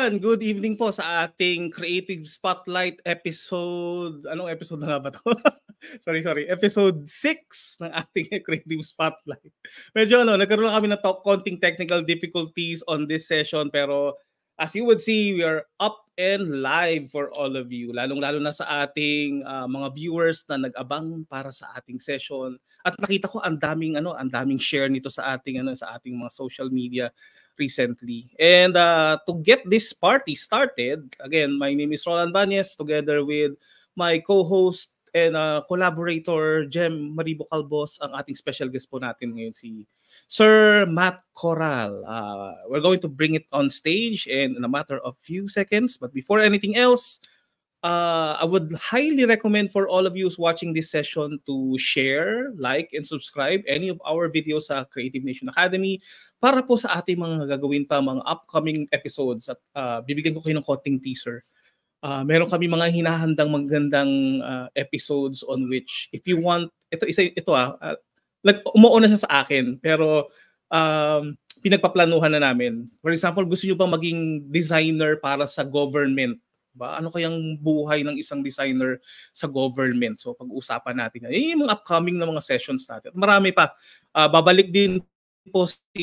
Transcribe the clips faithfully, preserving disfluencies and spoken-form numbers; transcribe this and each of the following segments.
everyone! Good evening po sa ating Creative Spotlight episode. Anong episode na nga ba to? sorry, sorry. Episode six ng ating Creative Spotlight. Medyo ano, nagkaroon kami ng to- konting technical difficulties on this session, pero as you would see, we are up and live for all of you. Lalong-lalo na sa ating uh, mga viewers na nag-abang para sa ating session. At nakita ko ang daming ano, ang daming share nito sa ating ano, sa ating mga social media recently. And uh, to get this party started, again, my name is Roland Banyes, together with my co-host and uh, collaborator, Jem Maribo Calbos, ang ating special guest po natin ngayon, si Sir Matt Corral. Uh, we're going to bring it on stage in, in a matter of few seconds. But before anything else, Uh, I would highly recommend for all of you who's watching this session to share, like, and subscribe any of our videos sa Creative Nation Academy para po sa ating mga gagawin pa mga upcoming episodes. At uh, bibigyan ko kayo ng konting teaser. Uh, meron kami mga hinahandang magandang uh, episodes on which if you want, ito isa ito ah, uh, like, umuuna siya sa akin pero um, pinagpaplanuhan na namin. For example, gusto niyo bang maging designer para sa government? Ba? Ano kayang buhay ng isang designer sa government? So pag-uusapan natin yan. Yan yung mga upcoming na mga sessions natin. Marami pa. Uh, babalik din po si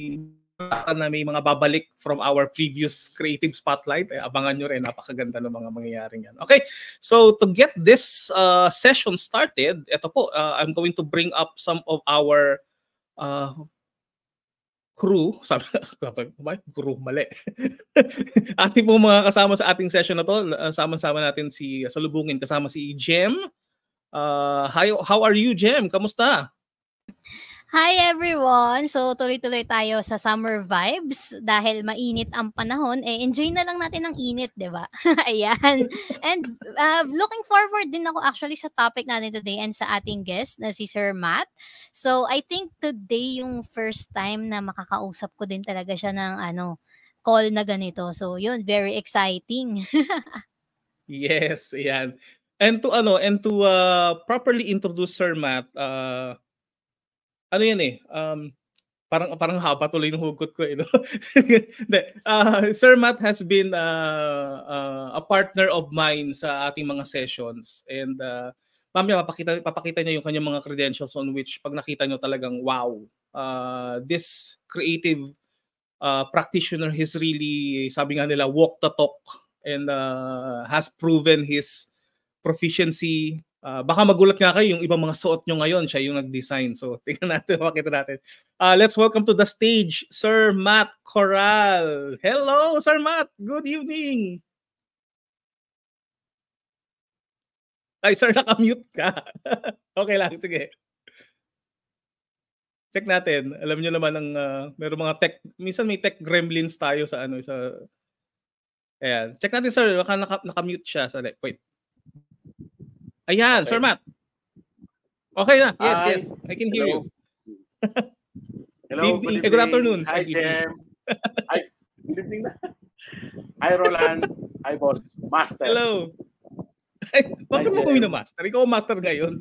na may mga babalik from our previous Creative Spotlight. Eh, abangan nyo rin. Napakaganda ng mga mangyayaring yan. Okay. So to get this uh, session started, ito po, uh, I'm going to bring up some of our uh, crew, sabi ko, crew, mali. Ating po mga kasama sa ating session na to, sama-sama natin si, salubungin, kasama si Jem. Uh, hi, how are you, Jem? Kamusta? Hi everyone! So tuloy-tuloy tayo sa summer vibes dahil mainit ang panahon. Eh, enjoy na lang natin ang init, di ba? Ayan. And uh, looking forward din ako actually sa topic natin today and sa ating guest na si Sir Matt. So I think today yung first time na makakausap ko din talaga siya ng ano, call na ganito. So yun, very exciting. Yes, ayan. And to ano, and to uh, properly introduce Sir Matt, uh, ano yan eh, um, parang parang haba tuloy ng hugot ko eh. No? uh, Sir Matt has been uh, uh, a partner of mine sa ating mga sessions and uh, mamaya papakita, papakita niya yung kanyang mga credentials on which pag nakita nyo talagang wow, uh, this creative uh, practitioner has really, sabi nga nila, walk the talk and uh, has proven his proficiency. Uh, baka magulat nga kayo yung ibang mga suot nyo ngayon, siya yung nag-design. So, tingnan natin, makita natin. Uh, let's welcome to the stage, Sir Matt Corral. Hello, Sir Matt. Good evening. Ay, sir, naka-mute ka. Okay lang, sige. Check natin. Alam niyo naman ang uh, meron mga tech, minsan may tech gremlins tayo sa ano, sa ayan. Check natin, sir. Baka naka, naka-mute siya. Sorry, wait. Ayan, okay. Sir Matt. Okay na. Yes, Hi. yes. I can hear Hello. you. Hello. Good, evening. good afternoon. Hi, Jem. Hi. Good evening na. Hi, Roland. Hi, boss. Master. Hello. Ay, bakit mo kami na master? Ikaw master ngayon.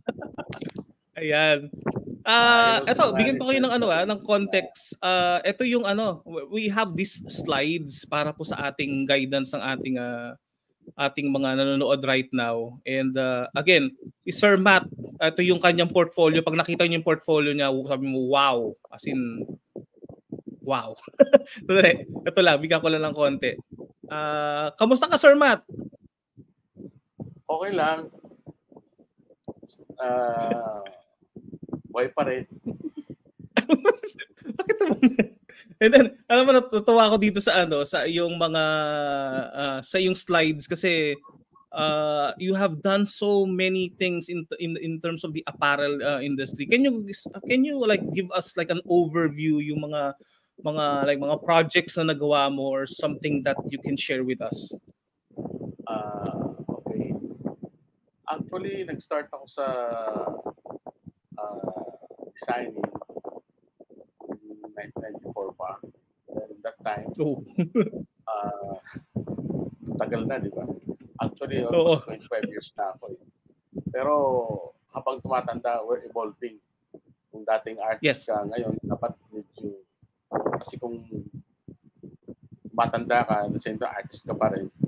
Ayan. Ah, uh, eto, bigyan ko kayo ng ano ah, ng context. Uh, ito yung ano, we have these slides para po sa ating guidance ng ating uh, ating mga nanonood right now. And uh, again, Sir Matt, ito yung kanyang portfolio. Pag nakita niyo yung portfolio niya, sabi mo, wow. As in, wow. Ito lang, bigyan ko lang ng konti. Uh, kamusta ka, Sir Matt? Okay lang. Uh, buhay pa rin. Bakit naman? And then, alam mo, natutuwa ako dito sa ano, sa yung mga, uh, sa yung slides kasi uh, you have done so many things in in in terms of the apparel uh, industry. Can you can you like give us like an overview yung mga mga like mga projects na nagawa mo or something that you can share with us? Uh, okay. Actually, nag-start ako sa uh, designing nineteen ninety-four pa. And that time, oh. uh, tagal na, di ba? Actually, almost oh. twenty-five years na ako. Eh. Pero habang tumatanda, we're evolving. Kung dating artist yes. ka, ngayon, dapat medyo, kasi kung matanda ka, the same time artist ka pa rin.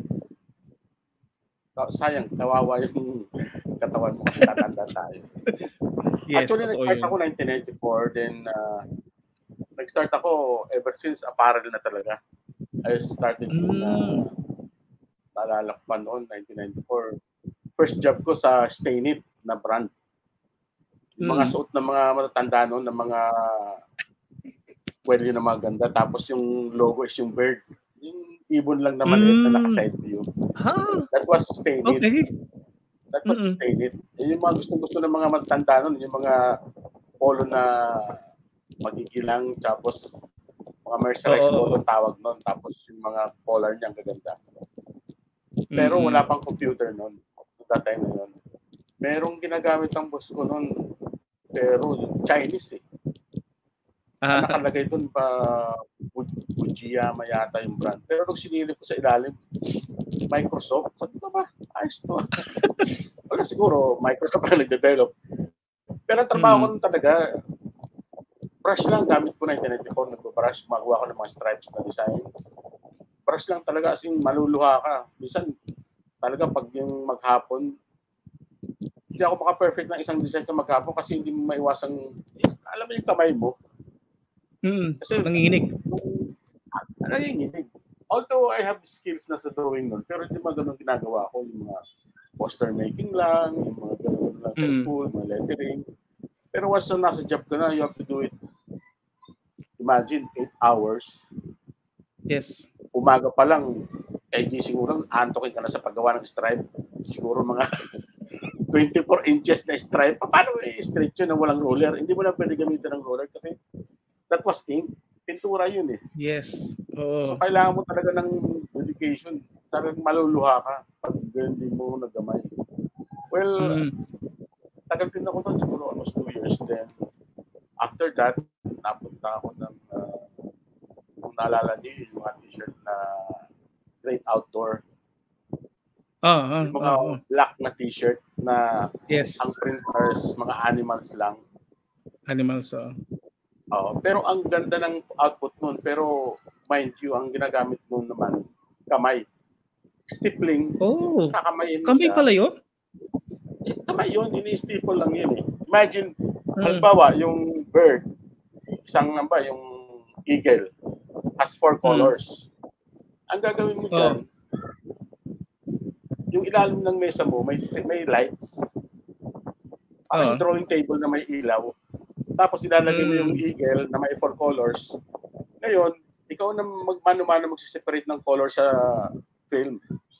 Sayang, kawawa yung katawan mo kasi tatanda tayo. Yes, actually, nag-start ako nineteen ninety-four, then uh, nag-start ako ever since apparel na talaga. I started mm. na naalala ko pa noon, nineteen ninety-four. First job ko sa Stainit na brand. Yung mga mm. suot ng mga matatanda noon, ng mga well, yun na mga ganda. Tapos yung logo is yung bird. Yung ibon lang naman mm. na naka-side view. Huh? That was Stainit. Okay. That was mm-hmm. Stainit. Yung mga gusto-gusto ng mga matatanda noon, yung mga polo na magigilang, tapos mga mercerized oh, polo tawag noon, tapos yung mga polar niya ang gaganda. Pero mm-hmm. wala pang computer noon. That time na yun. Merong ginagamit ang boss ko noon, pero Chinese eh. Ah. Nakalagay doon pa Fujiyama yata yung brand. Pero nung sinilip ko sa ilalim, Microsoft, sabi ko ba? Ayos to. Wala siguro, Microsoft ang nag-develop. Pero ang trabaho hmm. ko nun talaga, brush lang, gamit ko nineteen ninety-four, nag-brush, magawa ko ng mga stripes na designs. Brush lang talaga, as in maluluha ka. Minsan, talaga pag yung maghapon, hindi ako maka-perfect ng isang design sa maghapon kasi hindi mo maiwasang, eh, alam mo yung kamay mo. Mm, kasi nanginginig. Nanginginig. Although I have skills na sa drawing nun, pero hindi mga ganun ginagawa ko. Yung mga poster making lang, yung mga ganun lang sa mm. school, mga lettering. Pero once na nasa job ka na, you have to do it. Imagine, eight hours. Yes. Umaga pa lang, eh di siguro antokin ka na sa paggawa ng stripe. Siguro mga twenty-four inches na stripe. Paano i-stretch yun na walang roller? Hindi mo na pwede gamitin ng roller kasi that was ink. Pintura yun eh. Yes. Oo. So, kailangan mo talaga ng dedication. Talagang maluluha ka pag hindi mo nagamay. Well, mm. tagal din ako doon. Siguro almost two years. Then, after that, napunta ako ng uh, kung naalala niyo yung mga t-shirt na Great Outdoor. Oh, oh, yung mga oh, oh. black na t-shirt na yes. ang printers, mga animals lang. Animals, oh. Oh, pero ang ganda ng output nun. Pero mind you, ang ginagamit nun naman, kamay. Stippling. Oh, kakamayin kamay siya. Pala yun? Eh, kamay yun, ini-stipple lang yun eh. Imagine, hmm. halimbawa, yung bird, isang namba, yung eagle, has four colors. Hmm. Ang gagawin mo dyan, oh. yung ilalim ng mesa mo, may, may lights. Parang uh-huh. drawing table na may ilaw. Tapos ilalagay mo yung eagle na may four colors. Ngayon, ikaw na magmano-mano magsiseparate ng color sa film.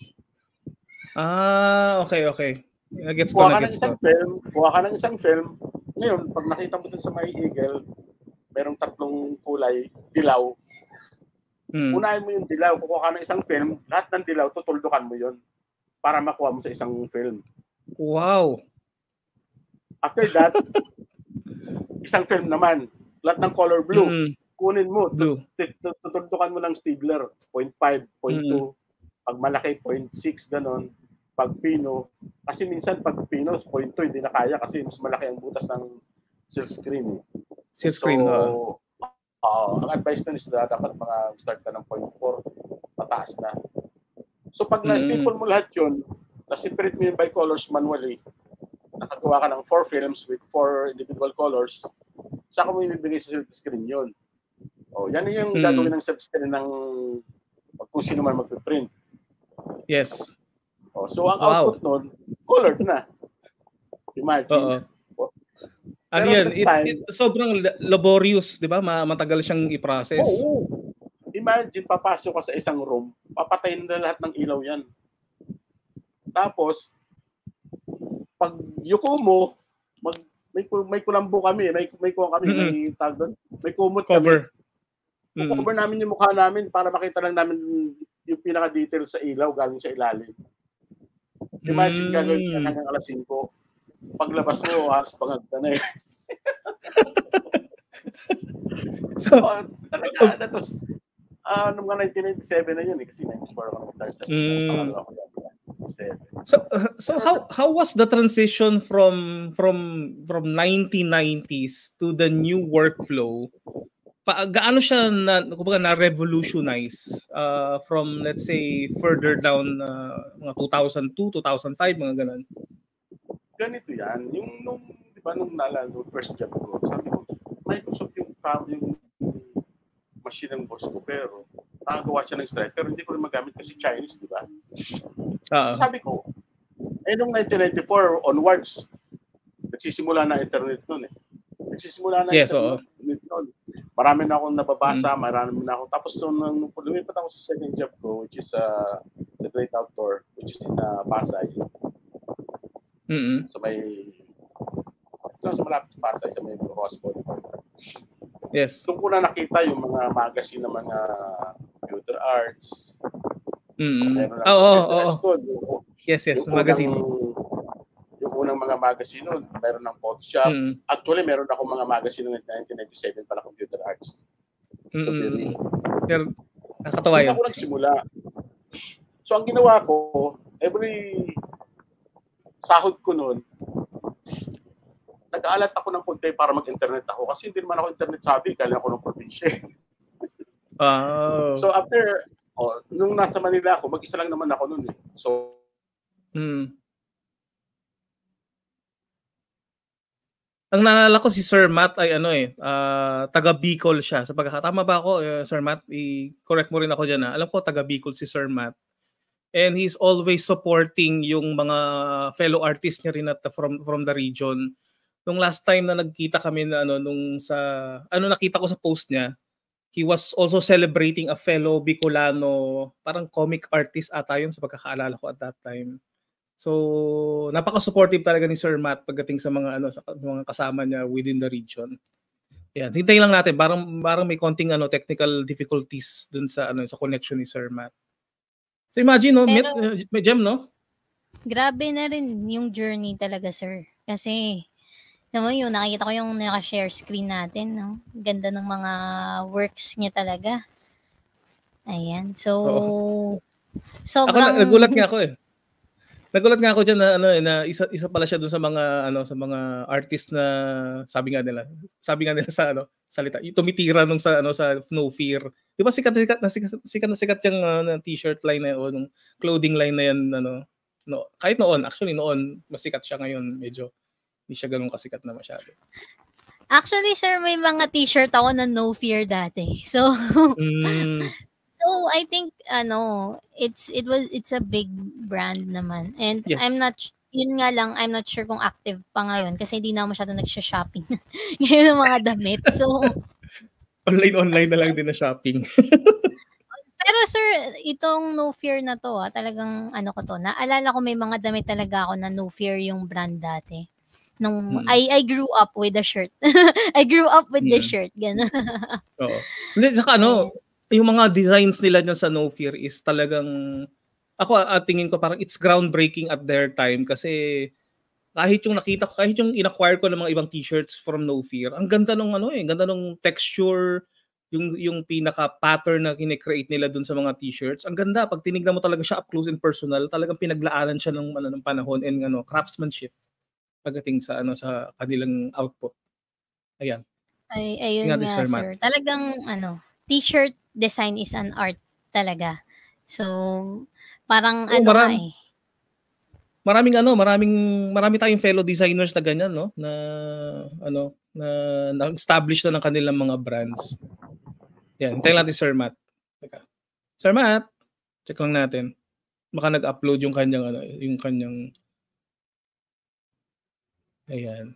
Ah, okay, okay. Gets ko kuha na, ka gets ng isang ko. film, kuha ka ng isang film. Ngayon, pag nakita mo dun sa may eagle, merong tatlong kulay, dilaw. Hmm. Unahin mo yung dilaw, kukuha ka ng isang film, lahat ng dilaw, tutuldukan mo yun para makuha mo sa isang film. Wow! After that, isang film naman, lahat ng color blue, mm. kunin mo, tutuldukan mo ng Stigler, zero point five, zero point two, mm. pag malaki, zero point six, ganon, pag pino, kasi minsan pag pino, zero point two, hindi na kaya kasi mas malaki ang butas ng silk screen. Silk screen, so, uh, ang advice nun is na dapat mga start ka ng zero point four, pataas na. So pag mm. na-staple mo lahat yun, na-separate mo yung by colors manually, nakagawa ka ng four films with four individual colors, saka mo ibibigay sa silk screen yun. O, yan yung hmm. gagawin ng silk screen ng kung sino man magpiprint. Yes. O, so, ang wow. output nun, colored na. Imagine. O, ano yan? It's, time, it, sobrang laborious, di ba? Matagal siyang i-process. Oo. Imagine, papasok ka sa isang room, papatayin na lahat ng ilaw yan. Tapos, pag yuko mo, mag, may, may kulambo kami, may, may kuha kami, mm-hmm. may tag doon, may kumot cover. kami. Mm-hmm. Cover namin yung mukha namin para makita lang namin yung pinaka-detail sa ilaw galing sa ilalim. Imagine mm-hmm. gagawin ka hanggang alas singko. Paglabas mo, has pangag ka na eh. so, uh, talaga, that was, uh, noong nineteen ninety-seven na yun eh, kasi ninety-four ako nag-start sa mm. So uh, so how how was the transition from from from nineteen nineties to the new workflow pa, gaano siya na, kumbaga, na-revolutionize uh, from, let's say, further down, uh, mga two thousand two, two thousand five, mga ganun? Ganito yan. Yung, nung, di ba, nung naalala, nung first job ko, sabi ko, Microsoft yung, yung machine ng boss ko, pero nakagawa siya ng Stripe, pero hindi ko rin magamit kasi Chinese, di ba? Uh-huh. Sabi ko, eh, nung nineteen ninety-four onwards, nagsisimula na internet nun eh. Nagsisimula na yes, internet nun. Marami na akong nababasa, mm-hmm. marami na ako. Tapos so, nung lumipat ako sa second job ko, which is uh, the Great Outdoor, which is in uh, Pasay. Mm-hmm. So may, no, sa malapit sa Pasay, sa may Roscoe. Yes. Doon ko na nakita yung mga magazine ng mga computer arts. Mm-hmm. Oo, oo, oo. Yes, yes, yung magazine. Unang, yung unang mga magazine nun, meron ng Photoshop. Mm-hmm. Actually, meron ako mga magazine noong nineteen ninety-seven para computer arts. Mm-hmm. Pero, nakatawa yun. Doon ako nagsimula. So, ang ginawa ko, every sahod ko noon, nag-aalat ako ng punte para mag-internet ako kasi hindi naman ako internet savvy, kaya ako ng probinsya. Wow. So after, oh, nung nasa Manila ako, mag-isa lang naman ako noon eh. So, hmm. Ang naalala ko si Sir Matt ay ano eh, uh, taga Bicol siya. Sa pagkakatama ba ako, uh, Sir Matt? I-correct mo rin ako dyan. Ha? Alam ko taga Bicol si Sir Matt. And he's always supporting yung mga fellow artists niya rin at from from the region. Nung last time na nagkita kami na ano nung sa ano nakita ko sa post niya, he was also celebrating a fellow Bicolano, parang comic artist ata yun sa pagkakaalala ko at that time. So, napaka-supportive talaga ni Sir Matt pagdating sa mga ano sa mga kasama niya within the region. Yan, hintayin lang natin, parang parang may konting ano technical difficulties dun sa ano sa connection ni Sir Matt. So imagine no, Pero, may, may gem no? Grabe na rin yung journey talaga, sir. Kasi naman yun, nakikita ko yung naka-share screen natin, no? Ganda ng mga works niya talaga. Ayan. So, Oo. sobrang... Ako, nagulat nga ako eh. Nagulat nga ako dyan na, ano, na isa, isa pala siya dun sa mga, ano, sa mga artist na, sabi nga nila, sabi nga nila sa, ano, salita, tumitira nung sa, ano, sa No Fear. Di ba sikat, sikat na sikat, sikat na sikat yung uh, t-shirt line na yun, o clothing line na yan, ano, no, kahit noon, actually noon, mas sikat siya ngayon, medyo, hindi siya ganun kasikat na masyado. Actually, sir, may mga t-shirt ako na No Fear dati. So, mm. so I think ano, it's it was it's a big brand naman. And yes. I'm not yun nga lang, I'm not sure kung active pa ngayon kasi hindi na masyado nagsha-shopping. Ngayon ng mga damit. So, online online na lang din na shopping. Pero sir, itong No Fear na to, ah, talagang ano ko to, naalala ko may mga damit talaga ako na No Fear yung brand dati. Nung hmm. I I grew up with the shirt. I grew up with hmm. the shirt, gano'n. Oo. Hindi, saka ano, yung mga designs nila dyan sa No Fear is talagang, ako at tingin ko parang it's groundbreaking at their time kasi kahit yung nakita ko, kahit yung in-acquire ko ng mga ibang t-shirts from No Fear, ang ganda nung ano eh, ganda nung texture, yung yung pinaka-pattern na kine-create nila dun sa mga t-shirts. Ang ganda, pag tinignan mo talaga siya up close and personal, talagang pinaglaanan siya ng, ano, ng panahon and ano, craftsmanship pagdating sa ano sa kanilang output. Ayan. Ay ayun nga, sir. sir. Talagang ano, t-shirt design is an art talaga. So, parang oh, ano marami, nga eh. Maraming ano, maraming marami tayong fellow designers na ganyan, no? Na ano, na na-establish na ng kanilang mga brands. Yan, hintayin natin Sir Matt. Teka. Sir Matt, check lang natin. Baka nag-upload yung kanyang ano, yung kanyang Ayan.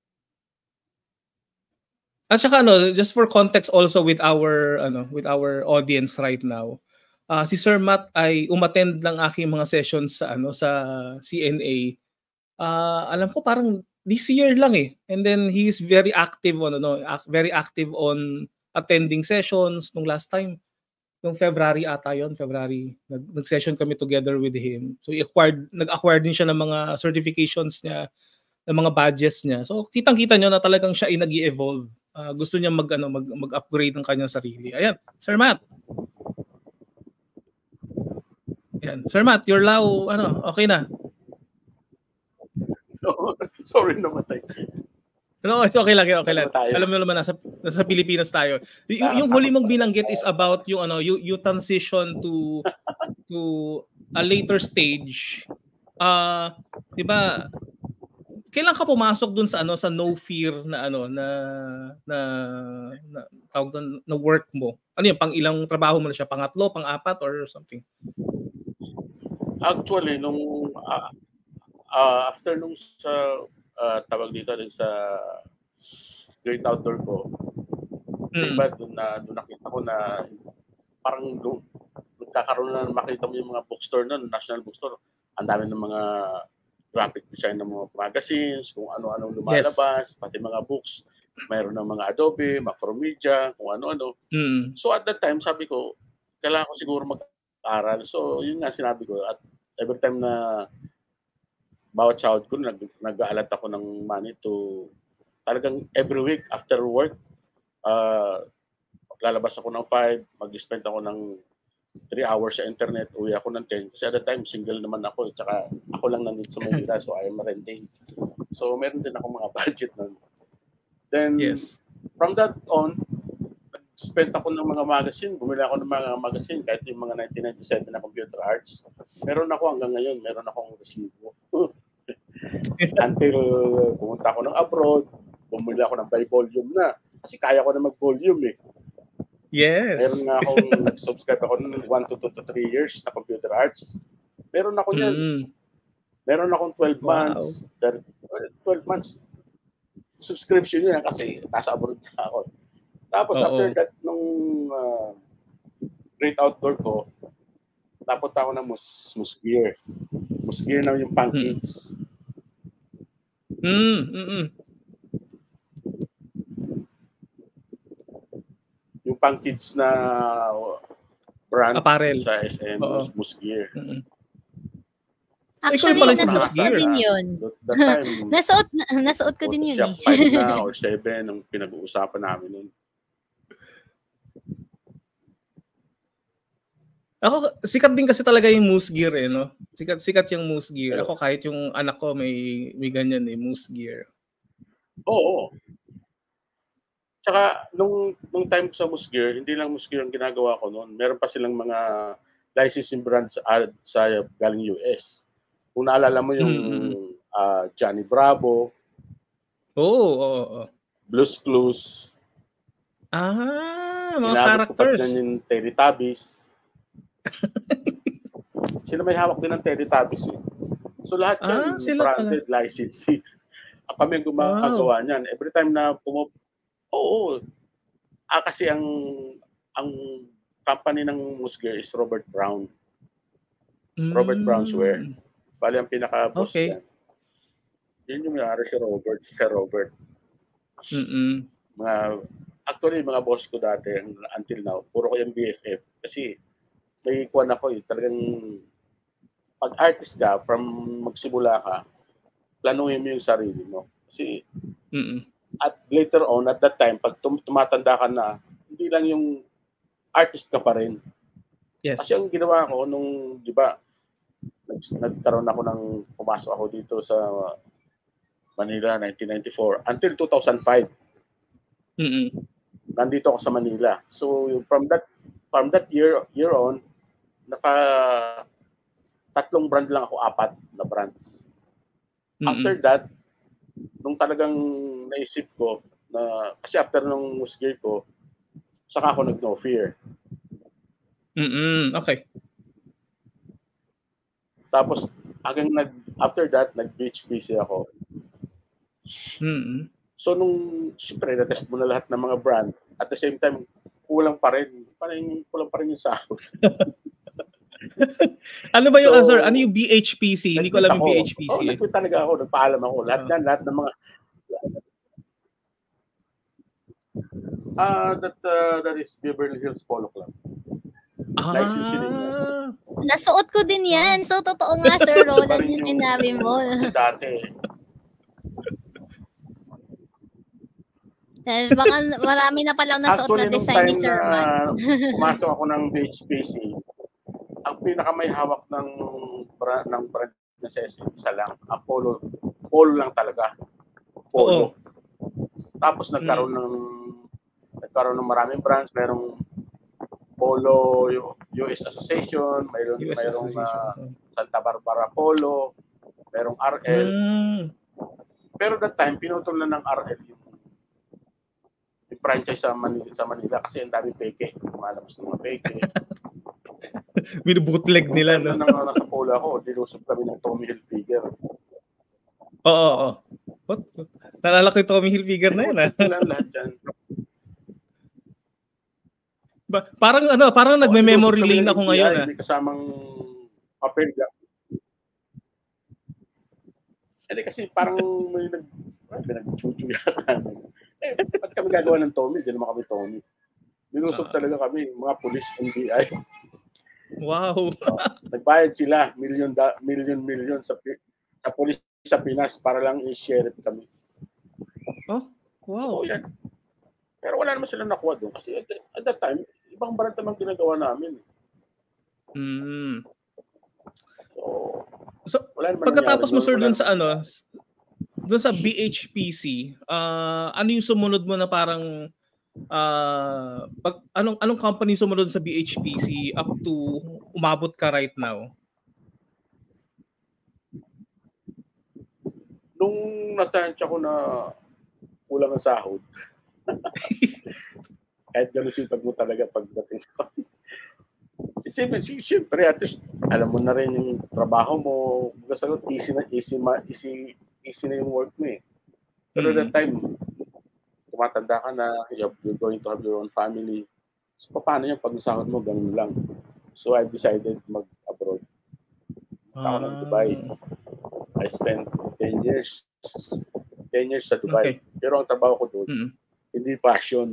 At saka ano, just for context also with our ano, with our audience right now. Uh, si Sir Matt ay umattend ng aking mga sessions sa ano sa C N A. Uh, alam ko parang this year lang eh. And then he's very active on ano, very active on attending sessions nung last time. Nung February ata yon, February nag, nag-session kami together with him. So he acquired nag-acquire din siya ng mga certifications niya, ng mga badges niya. So kitang-kita niyo na talagang siya ay nag-i-evolve. Uh, gusto niya mag ano mag mag-upgrade ng kanyang sarili. Ayan, Sir Matt. Ayan, Sir Matt, you're low, ano, okay na. No, sorry namatay. No, it's okay lang, okay lang. Alam mo naman nasa Nasa Pilipinas tayo. Y- yung huli mong binanggit is about yung ano, you, you transition to to a later stage. Ah, uh, 'di ba? Kailan ka pumasok dun sa ano sa no fear na ano na na, na tawag doon na work mo? Ano yung pang ilang trabaho mo na siya? Pangatlo, pang-apat or something? Actually nung uh, uh, after nung sa uh, tawag dito din sa Great Outdoor ko, mm. diba doon na doon nakita ko na parang doon nagkakaroon na makita mo yung mga bookstore noon, national bookstore. Ang dami ng mga graphic design ng mga magazines, kung ano-ano lumalabas, yes. Pati mga books. Mayroon ng mga Adobe, Macromedia, kung ano-ano. Mm. So at that time, sabi ko, kailangan ko siguro mag-aral. So yun nga sinabi ko. At every time na bawat sahod ko, nag, nag-aalat ako ng money to talagang every week after work, uh, lalabas ako ng five, mag-spend ako ng three hours sa internet, uwi ako ng ten. Kasi at the time, single naman ako. Tsaka ako lang nandito sa Manila, so I am renting. So meron din ako mga budget nun. Then, yes. From that on, spent ako ng mga magazine. Bumili ako ng mga magazine, kahit yung mga nineteen ninety-seven na computer arts. Meron ako hanggang ngayon, meron akong resibo. Until pumunta ako ng abroad, bumili ako ng by volume na. Kasi kaya ko na mag-volume eh. Yes. Meron nga akong subscribe ako ng one to two to three years na computer arts. Meron ako yan. Mm. Meron akong twelve months. Wow. twelve months subscription yan kasi nasa abroad na ako. Tapos Uh-oh. after that, nung uh, Great Outdoor ko, tapos ako ng mus Musgear. Musgear na yung punk kids. Mm, mm, mm. Yung punk kids na brand apparel sa S M, Musgear. Mm-hmm. Actually, nasuot ko din yun. nasuot, nasuot ko din yun eh. five na or seven ang pinag-uusapan namin nun. Ako, sikat din kasi talaga yung Moose Gear eh, no? Sikat, sikat yung Moose Gear. Ako kahit yung anak ko may, may ganyan eh, Moose Gear. Oo. Tsaka, nung, nung time sa Moose Gear, hindi lang Moose Gear ang ginagawa ko noon. Meron pa silang mga licensing brands sa, sa galing U S. Kung naalala mo yung mm-hmm. uh, Johnny Bravo. Oo, oh, oo, oh, oh. Blues Clues. Ah, mga Inabot characters. Inabot yung Teletubbies. Sila may hawak din ng Teletubbies eh. So lahat yan, ah, branded, licensing. Kami ang gumagawa wow. niyan. Every time na pumup... Oo. Ah, kasi ang ang company ng Musgear is Robert Brown. Mm. Robert Brown's Wear. Bali ang pinaka-boss okay. yan. Yun yung may-ari si Robert, si Robert. Mm-mm. Mga, actually, mga boss ko dati, until now, puro ko yung B F F. Kasi, may kuwan ako eh, talagang, pag artist ka, from magsimula ka, planuhin mo yung sarili mo. Kasi, Mm-mm. at later on, at that time, pag tum- tumatanda ka na, hindi lang yung artist ka pa rin. Yes. Kasi ang ginawa ko nung, di ba, nagkaroon ako ng pumasok ako dito sa Manila nineteen ninety-four until two thousand five. Mm-mm. Nandito ako sa Manila. So from that from that year year on, naka tatlong brand lang ako, apat na brands. Mm-mm. After that, nung talagang naisip ko na kasi after nung Musgear ko, saka ako nag-No Fear. Mm-mm. Okay. Tapos, hanggang nag, after that, nag-B H P C ako. Mm-hmm. So, nung, siyempre, na-test mo na lahat ng mga brand. At the same time, kulang pa rin. Parang kulang pa rin yung sahod. Ano ba yung so, answer? Ano yung B H P C? Hindi ko alam yung B H P C. Oo, oh, nag-quit talaga ako. Nagpaalam ako. Lahat yan, lahat ng mga... Ah, uh, that, uh, that is Beverly Hills Polo Club. Ah, nasuot ko din yan. So, totoo nga, Sir Roland, yung sinabi mo. Dati. Baka marami na palang nasuot na design ni Sir Man. Pumasok ako ng B H P C. Ang pinaka may hawak ng brand, ng brand na sa isa lang. Ang Polo. Polo lang talaga. Polo. Oo. Tapos nagkaroon hmm. ng nagkaroon ng maraming branch, merong Polo U S Association, mayroon U S mayroong Association. uh, Santa Barbara Polo, merong R L. Mm. Pero that time pinutol na ng R L yung, yung franchise sa Manila, sa Manila kasi ang dami peke, lumalabas ng mga peke. Binubootleg nila, no? Nung nasa Polo ako, dilusog kami ng Tommy Hilfiger. Oo, oo. What? Nalala ko yung Tommy Hilfiger na yun, ha? Lahat yan. Ba, parang ano, parang oh, nagme-memory lane ako ngayon, ah. May kasamang papel. Hindi kasi parang may nag may nag-chuchu yata. Eh, ba't kami gagawa ng Tommy? Hindi naman kami Tommy. Binusog uh, talaga kami, mga police N B I. Wow. uh, nagbayad sila, million, da, million, million sa, sa police sa Pinas para lang i-sheriff kami. Oh, wow. So, yan. Pero wala naman sila nakuha doon kasi at, at that time, ibang brand naman ginagawa namin. Mm. So, so pagkatapos mo, sir, doon sa ano, doon sa B H P C, uh, ano yung sumunod mo na parang, uh, pag, anong, anong company sumunod sa B H P C up to umabot ka right now? Nung natansya ko na kulang ang sahod, kahit gano'n sipag mo talaga pagdating ko. Siyempre, at least, alam mo na rin yung trabaho mo. Sagot, easy na, easy, easy, easy na yung work mo eh. Pero mm-hmm. that time, tumatanda ka na, you're going to have your own family. So, paano yung pag-sahod mo, ganun lang. So, I decided mag-abroad. Ako uh, ng Dubai. I spent ten years. ten years sa Dubai. Okay. Pero ang trabaho ko doon, mm-hmm. hindi passion.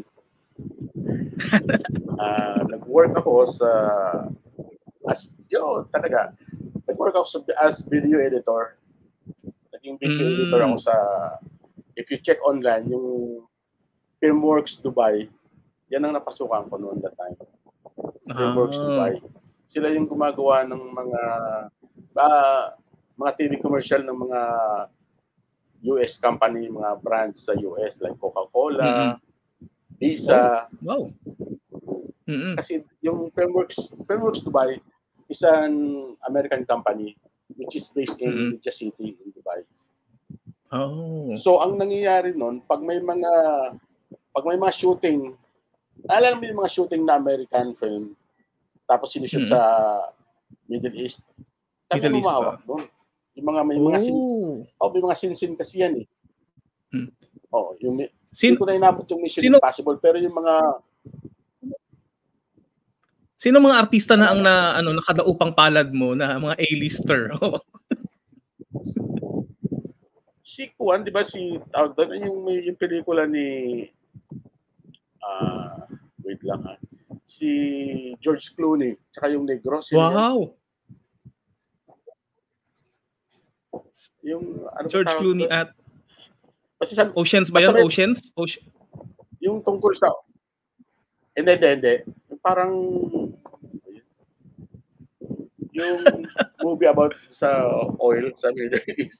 uh, nag-work ako sa as you know, talaga nag-work ako sa, as video editor. Naging video mm. editor ako sa, if you check online yung Filmworks Dubai, yan ang napasukan ko noon that time. Filmworks oh. Dubai, sila yung gumagawa ng mga uh, mga T V commercial ng mga U S company, mga brands sa U S like Coca-Cola, mm-hmm. Visa. Wow. Mm-hmm. Kasi yung Filmworks, Filmworks Dubai is an American company which is based in mm-hmm. Jeddah City in Dubai. Oh. So ang nangyayari noon, pag may mga pag may mga shooting, alam mo yung mga shooting na American film, tapos sinishoot mm-hmm. sa Middle East. Kami lumawak doon. Yung mga may mga sin, oh, may mga sin-sin kasi yan eh. Hmm. Oh, yung Sin- hindi ko na inabot yung Mission sino, Impossible, pero yung mga sino mga artista na ang na ano nakadaupang palad mo na mga A-lister? Si Kuan, di ba si uh, yung yung pelikula ni ah uh, wait lang ha. Si George Clooney, saka yung Negro. Wow. Yan? Yung ano George Clooney at Sabi, Oceans ba yun? Rin, Oceans? Ocean. Yung tungkol sa... Hindi, hindi, hindi. Parang... Yung movie about sa oil sa Middle East.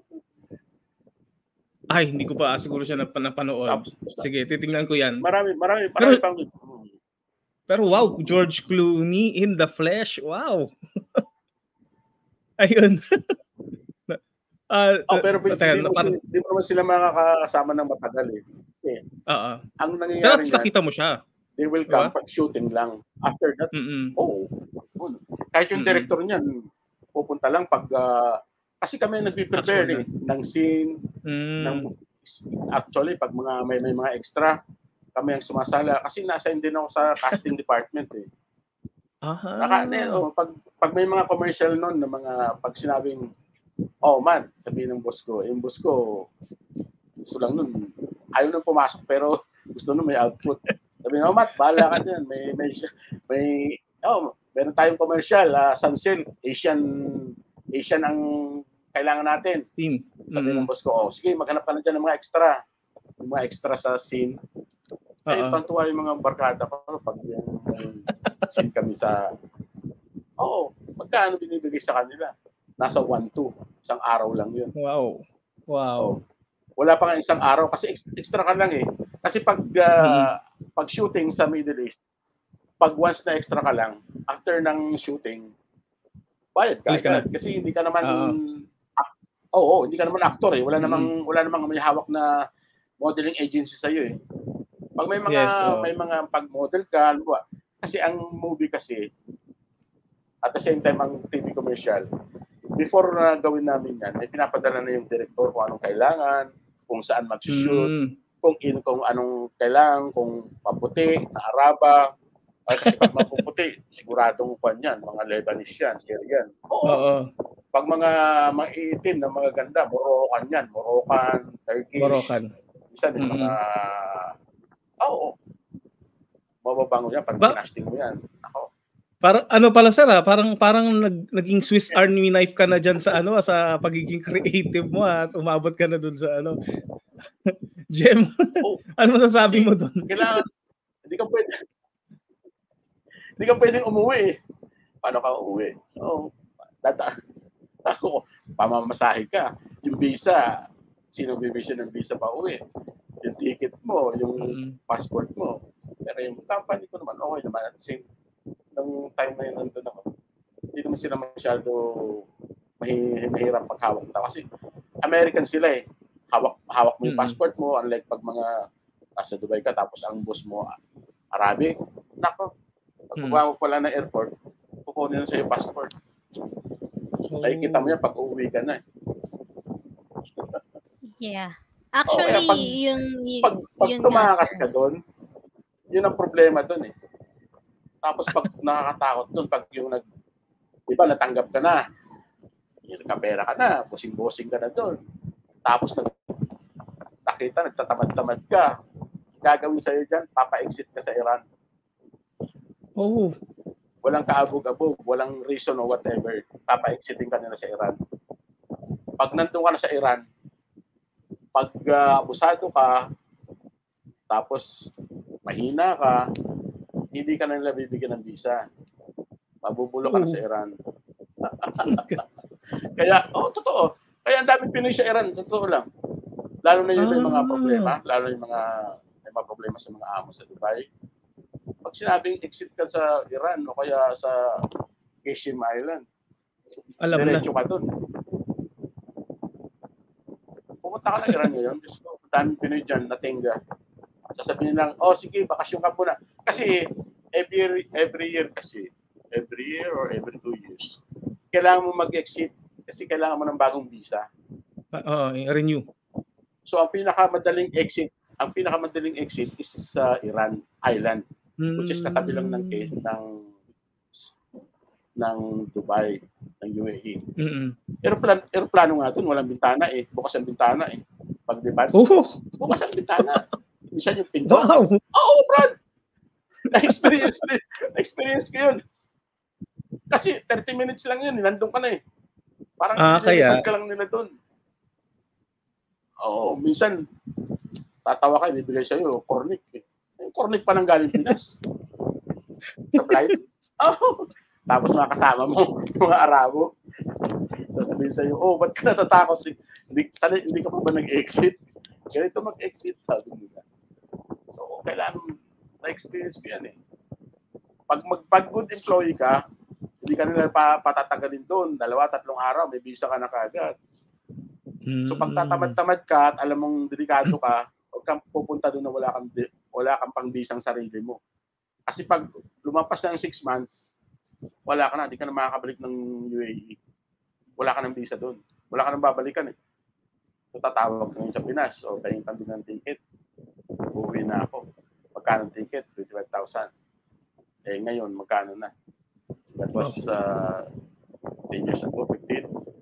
Ay, hindi ko pa siguro siya napanood. Sige, titingnan ko yan. Marami, marami, marami pero, pang... Pero wow, George Clooney in the flesh. Wow. Ayun. Uh, oh, pero uh, hindi mo naman sila, sila makakasama ng matagal eh. Kasi, uh-uh. ang nangyayari pero at nakita mo siya. They will come diba? Pag shooting lang. After that, mm-mm. oh, oh, kahit yung mm-mm. director niyan, pupunta lang pag, uh, kasi kami nagpiprepare eh, ng scene, mm. ng, actually, pag mga may, may mga extra, kami ang sumasala. Kasi na-assign din ako sa casting department eh. Aha. Naka, eh, oh, pag, pag may mga commercial noon, na mga, pag sinabing, oh man, sabihin ng boss ko, yung boss ko, gusto lang nun, ayaw nang pumasok, pero gusto nun may output. Sabihin, oh Matt, bahala ka dyan, may, may, may, oh, meron tayong commercial, uh, Sunsilk, Asian, Asian ang kailangan natin. Team. Sabihin mm-hmm. ng boss ko, oh, sige, maghanap ka na dyan ng mga extra, yung mga extra sa scene. Eh, pantuwa yung mga barkada ko, pag yung, yung scene kami sa, oo, oh, magkano binibigay sa kanila? Nasa one two. Isang araw lang yun. Wow. Wow. So, wala pa nga isang araw kasi extra ka lang eh. Kasi pag uh, mm-hmm. pag shooting sa Middle East, pag once na extra ka lang, after ng shooting, bayad ka, ka kasi hindi ka naman uh-huh. Oo, oh, oh, hindi ka naman actor eh. Wala namang mm. wala namang may hawak na modeling agency sa iyo eh. Pag may mga yes, oh. may mga pag-model ka, ba? Kasi ang movie kasi at the same time ang T V commercial, before na uh, gawin namin yan, may pinapadala na yung director kung anong kailangan, kung saan mag-shoot, mm. kung in kung anong kailangan, kung maputi, naaraba. Ay, kasi pag mapuputi, siguradong kwan yan, mga Lebanese yan, Syrian. Oo. Uh-oh. Pag mga maiitim na mga ganda, Moroccan yan, Moroccan, Turkish. Moroccan. Isa din mm-hmm. mga, oo. Mababango yan, pag ba- pinasting mo yan. Ako. Parang ano pala sir ha, parang parang nag, naging Swiss Army knife ka na diyan sa ano sa pagiging creative mo ha, umabot ka na doon sa ano. Jem. Oh, ano masasabi mo doon? Kailangan hindi ka pwede. Hindi ka pwedeng umuwi eh. Paano ka uuwi? Oh, data. Ako, pamamasahe ka. Yung visa, sino bibisa ng visa pa uwi? Yung ticket mo, yung mm-hmm. passport mo. Pero yung company ko naman, okay naman. At same, nung time na yun nandun ako, hindi naman sila masyado mahi- mahirap paghawak na. Kasi American sila eh. Hawak, hawak mo yung mm-hmm. passport mo, unlike pag mga nasa Dubai ka, tapos ang boss mo, Arabic. Nako, pag kukuha mo pala ng airport, kukunin na sa'yo passport. Ay, kita mo yan pag uuwi ka na eh. Yeah. Actually, oh, pag, yun, yun, pag, pag yun tumakas ka doon, yun ang problema doon eh. Tapos pag nakakatakot doon, pag yung nag, di ba, natanggap ka na, yung kapera ka na, busing-busing ka na doon. Tapos nag, nakita, nagtatamad-tamad ka. Gagawin sa'yo dyan, papa-exit ka sa Iran. Oh. Walang kaabog-abog, walang reason or whatever, papa-exiting ka nila sa Iran. Pag nandun ka na sa Iran, pag uh, abusado ka, tapos mahina ka, hindi ka na nila bibigyan ng visa. Mabubulo ka na sa Iran. Kaya, oh, totoo. Kaya ang daming Pinoy sa Iran, totoo lang. Lalo na yung may mga problema, lalo na yung mga, may mga problema sa mga amo sa Dubai. Pag sinabing exit ka sa Iran o kaya sa Qashim Island, alam diretso ka doon. Pumunta ka na Iran ngayon, gusto, daming Pinoy dyan, natingga. Sasabihin lang, oh sige, bakasyon ka po na. Kasi every, every year kasi, every year or every two years, kailangan mo mag-exit kasi kailangan mo ng bagong visa. Oo, uh, renew. So ang pinakamadaling exit, ang pinakamadaling exit is sa uh, Iran Island. Which is katabi lang ng case ng ng Dubai, ng U A E. Mm-hmm. Aeroplano, aeroplano nga doon, walang bintana eh. Bukas ang bintana eh. Pag diba? Oh. Bukas ang bintana. Minsan yung pinto. Wow! Oo, oh, Brad! Na-experience, na-experience ko yun. Kasi thirty minutes lang yun, nandun ka na eh. Parang ah, kaya ka lang nila doon. Oo, minsan tatawa ka, bibigay sa'yo, cornic eh. Yung cornic pa nang galing Pinas. Sa flight. Oh. Tapos mga kasama mo, mga Arabo. Sasabihin sa'yo, oh, ba't ka natatakot? Hindi, sana, hindi ka pa ba nag-exit? Ganito mag-exit, sabi nila. So, kailangan na-experience ko yan eh. Pag, mag, pag good employee ka, hindi ka nila pa, patatagalin doon. Dalawa, tatlong araw, may visa ka na kaagad. So, pag tatamad-tamad ka at alam mong delikado ka, huwag kang pupunta doon na wala kang, wala kang pang-bisang sarili mo. Kasi pag lumampas na ng six months, wala ka na, hindi ka na makakabalik ng U A E. Wala ka ng visa doon. Wala ka nang babalikan eh. So, tatawag ka sa Pinas. O, kayong tabi ng ticket. Uuwi na ako. Magkano ticket? twenty-five thousand. Eh, ngayon, magkano na? That was uh, ten years ago, fifteen.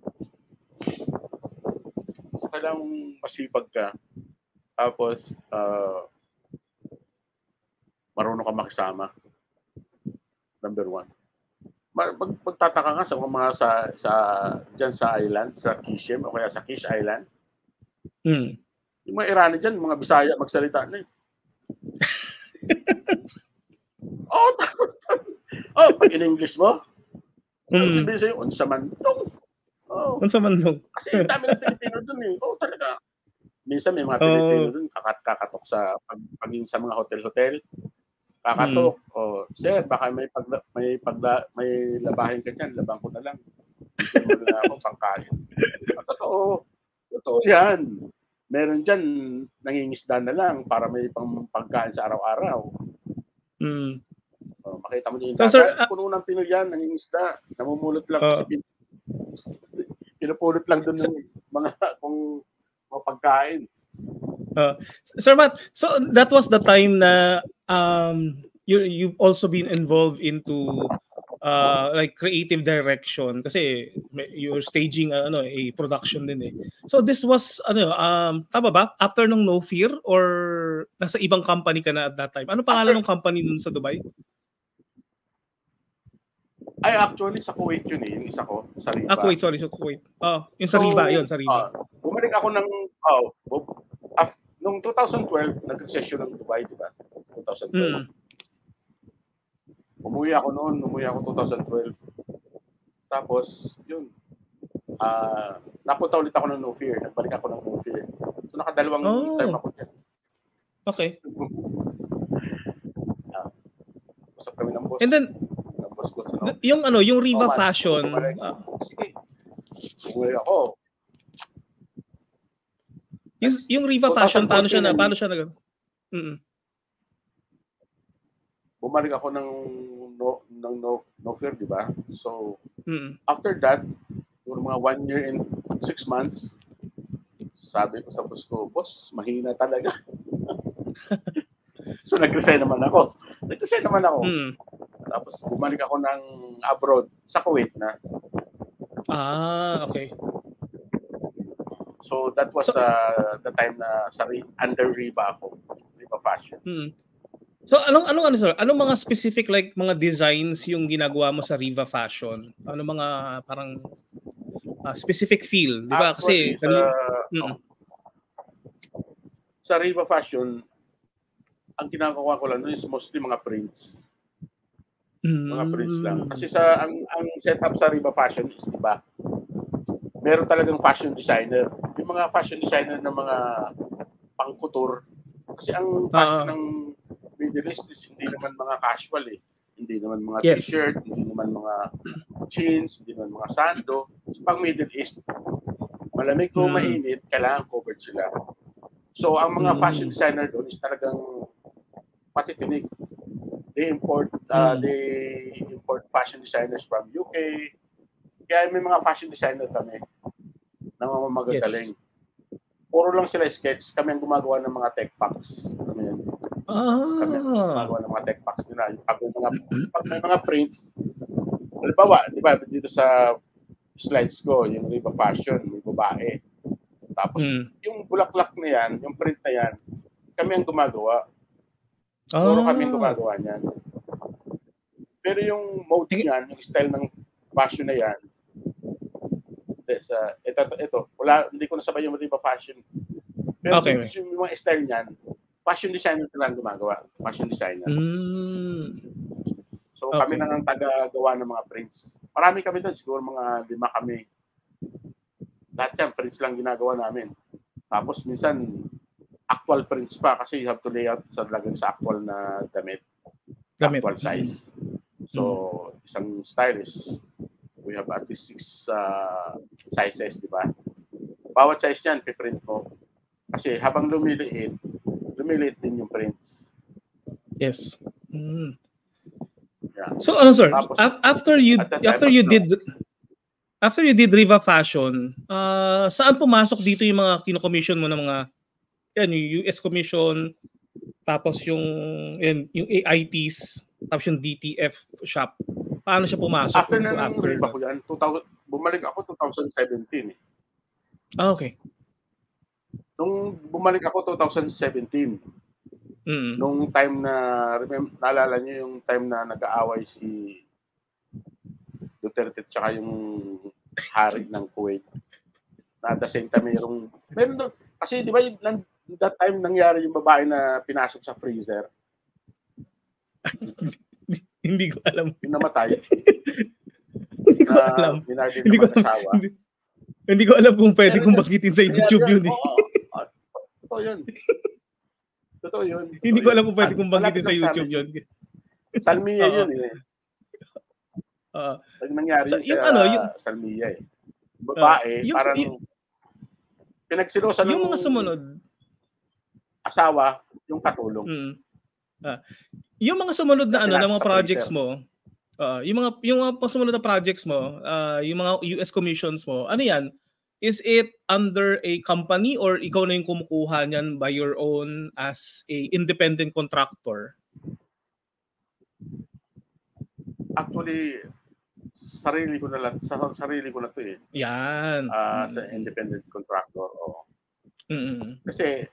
So, kailangang masipag ka. Tapos, uh, marunong ka makisama. Number one. Mag magtataka nga sa mga sa sa diyan sa island, sa Qashim o kaya sa Kish Island. Mm. Yung mga Irani diyan, mga Bisaya magsalita na eh. oh, oh, pag in English mo, mm. sabihin sa'yo, unsa man dong. Oh. Unsa man dong. Kasi dami ng Pilipino doon eh. Oh, talaga. Minsan may mga Pilipino oh. doon kakat kakatok sa pag, paging sa mga hotel-hotel. kakatok. Hmm. Oh, sir, baka may pag may pagla, may labahin ka diyan, laban ko na lang. Hindi mo na ako pangkain. Totoo. Totoo 'yan. Meron diyan nangingisda na lang para may pang pagkain sa araw-araw. Mm. Oh, makita mo din so, sir, uh, puno ng Pinoy yan, nangingisda, namumulot lang uh, kasi pinupulot lang doon ng mga kung mga pagkain. Uh, Sir Matt, so that was the time na um you you've also been involved into uh like creative direction kasi you're staging uh, ano a production din eh. So this was ano um tama ba after nung No Fear or nasa ibang company ka na at that time? Ano pangalan ng company nun sa Dubai? Ay, actually, sa Kuwait yun eh. Yung isa ko, sa Riva. Ah, Kuwait, sorry, sa Kuwait. Oh, yung sa Riva, so, yun, sa Riva. Uh, bumalik ako ng, oh, uh, nung twenty twelve, nag-recession ng Dubai, di ba? twenty twelve. Mm. Umuwi ako noon, umuwi ako twenty twelve. Tapos, yun. Uh, napunta ulit ako ng No Fear. Nagbalik ako ng No Fear. So, nakadalawang oh. time ako dyan. Okay. uh, usap kami ng boss. And then, The, yung ano, yung Riva oh, Fashion. Uh, Sige. Umuwi ako. Yung, yung Riva Fashion, paano siya na, paano siya nag... Mm-mm. Bumalik ako ng no, ng no, no Fear, di ba? So, Mm-mm. after that, yung mga one year and six months, sabi ko sa boss ko, boss, mahina talaga. So, nag-resign naman ako. Nag-resign naman ako. Mm. Tapos bumalik ako ng abroad sa Kuwait na. Ah, okay. So that was so, uh, the time na sa under Riva ako, Riva Fashion. Hmm. So anong anong ano sir? Anong mga specific like mga designs yung ginagawa mo sa Riva Fashion? Ano mga parang uh, specific feel, 'di ba? Kasi sa, kanina, uh, sa Riva Fashion ang ginagawa ko lang is mostly mga prints. Mga prints lang. Kasi sa ang ang setup sa Riva Fashion is, di ba? Meron talagang fashion designer. Yung mga fashion designer ng mga pang-couture. Kasi ang fashion uh, ng Middle East is hindi naman mga casual eh. Hindi naman mga yes. t-shirt, hindi naman mga jeans, hindi naman mga sando. So, pang Middle East, malamig o hmm. mainit, kailangan covered sila. So ang mga hmm. fashion designer doon is talagang matitinig. They import uh, mm. they import fashion designers from U K. Kaya may mga fashion designer kami na mga magagaling. Yes. Puro lang sila sketch. Kami ang gumagawa ng mga tech packs. Kami, ah. kami ang gumagawa ng mga tech packs nila. Pag may mga, pag may mga prints, halimbawa, di ba, dito sa slides ko, yung Riva Fashion, may babae. Tapos, mm. yung bulaklak na yan, yung print na yan, kami ang gumagawa. Puro oh. kami gumagawa niyan. Pero yung mode niyan, yung style ng fashion na yan, sa ito, ito, wala, hindi ko nasabay yung Riva Fashion. Pero okay. yung, yung mga style niyan, fashion designer na lang gumagawa. Fashion designer. Mm. So okay. kami na ang taga-gawa ng mga prints. Marami kami doon, siguro mga lima kami. Lahat yan, prints lang ginagawa namin. Tapos minsan, actual prints pa kasi you have to lay out sa lagyan sa actual na damit. Damit. Actual size. So, mm. isang style is we have at least six uh, sizes, di ba? Bawat size niyan, piprint ko. Kasi habang lumiliit, lumiliit din yung prints. Yes. Mm. Yeah. So, ano sir, Tapos, after you after you did after you did Riva Fashion, uh, saan pumasok dito yung mga kino-commission mo ng mga yan, yung U S Commission, tapos yung yan, yung A I Ts, tapos yung D T F shop. Paano siya pumasok? After na nang Riva ko yan, two thousand, bumalik ako twenty seventeen eh. Ah, okay. Nung bumalik ako twenty seventeen, mm-hmm. nung time na, remember, naalala niyo yung time na nag-aaway si Duterte at saka yung hari ng Kuwait. Na at the same time, mayroong, meron doon, kasi di ba yung, that time nangyari yung babae na pinasok sa freezer. Hindi ko alam. Yung namatay. Hindi ko na, alam. Hindi ko alam. Hindi, hindi ko alam kung pwede kong banggitin sa YouTube yun. Eh. Oo. Totoo yun. Totoo yun. Hindi ko alam kung pwede kong banggitin sa YouTube yun. Salmiya yun eh. Uh, Pag nangyari so, yun yung sa ano, yung, Salmiya eh. Babae, uh, yung, parang yung, pinagsilosa ng yung mga sumunod, asawa, yung katulong. Mm. Uh, yung mga sumunod na, na ano, na mga projects mo, uh, yung mga yung mga sumunod na projects mo, uh, yung mga U S commissions mo, ano yan? Is it under a company or ikaw na yung kumukuha niyan by your own as a independent contractor? Actually, sarili ko na lang, sa sarili ko na to eh. Yan. Uh, mm. Sa independent contractor. Oh. Mm. Kasi,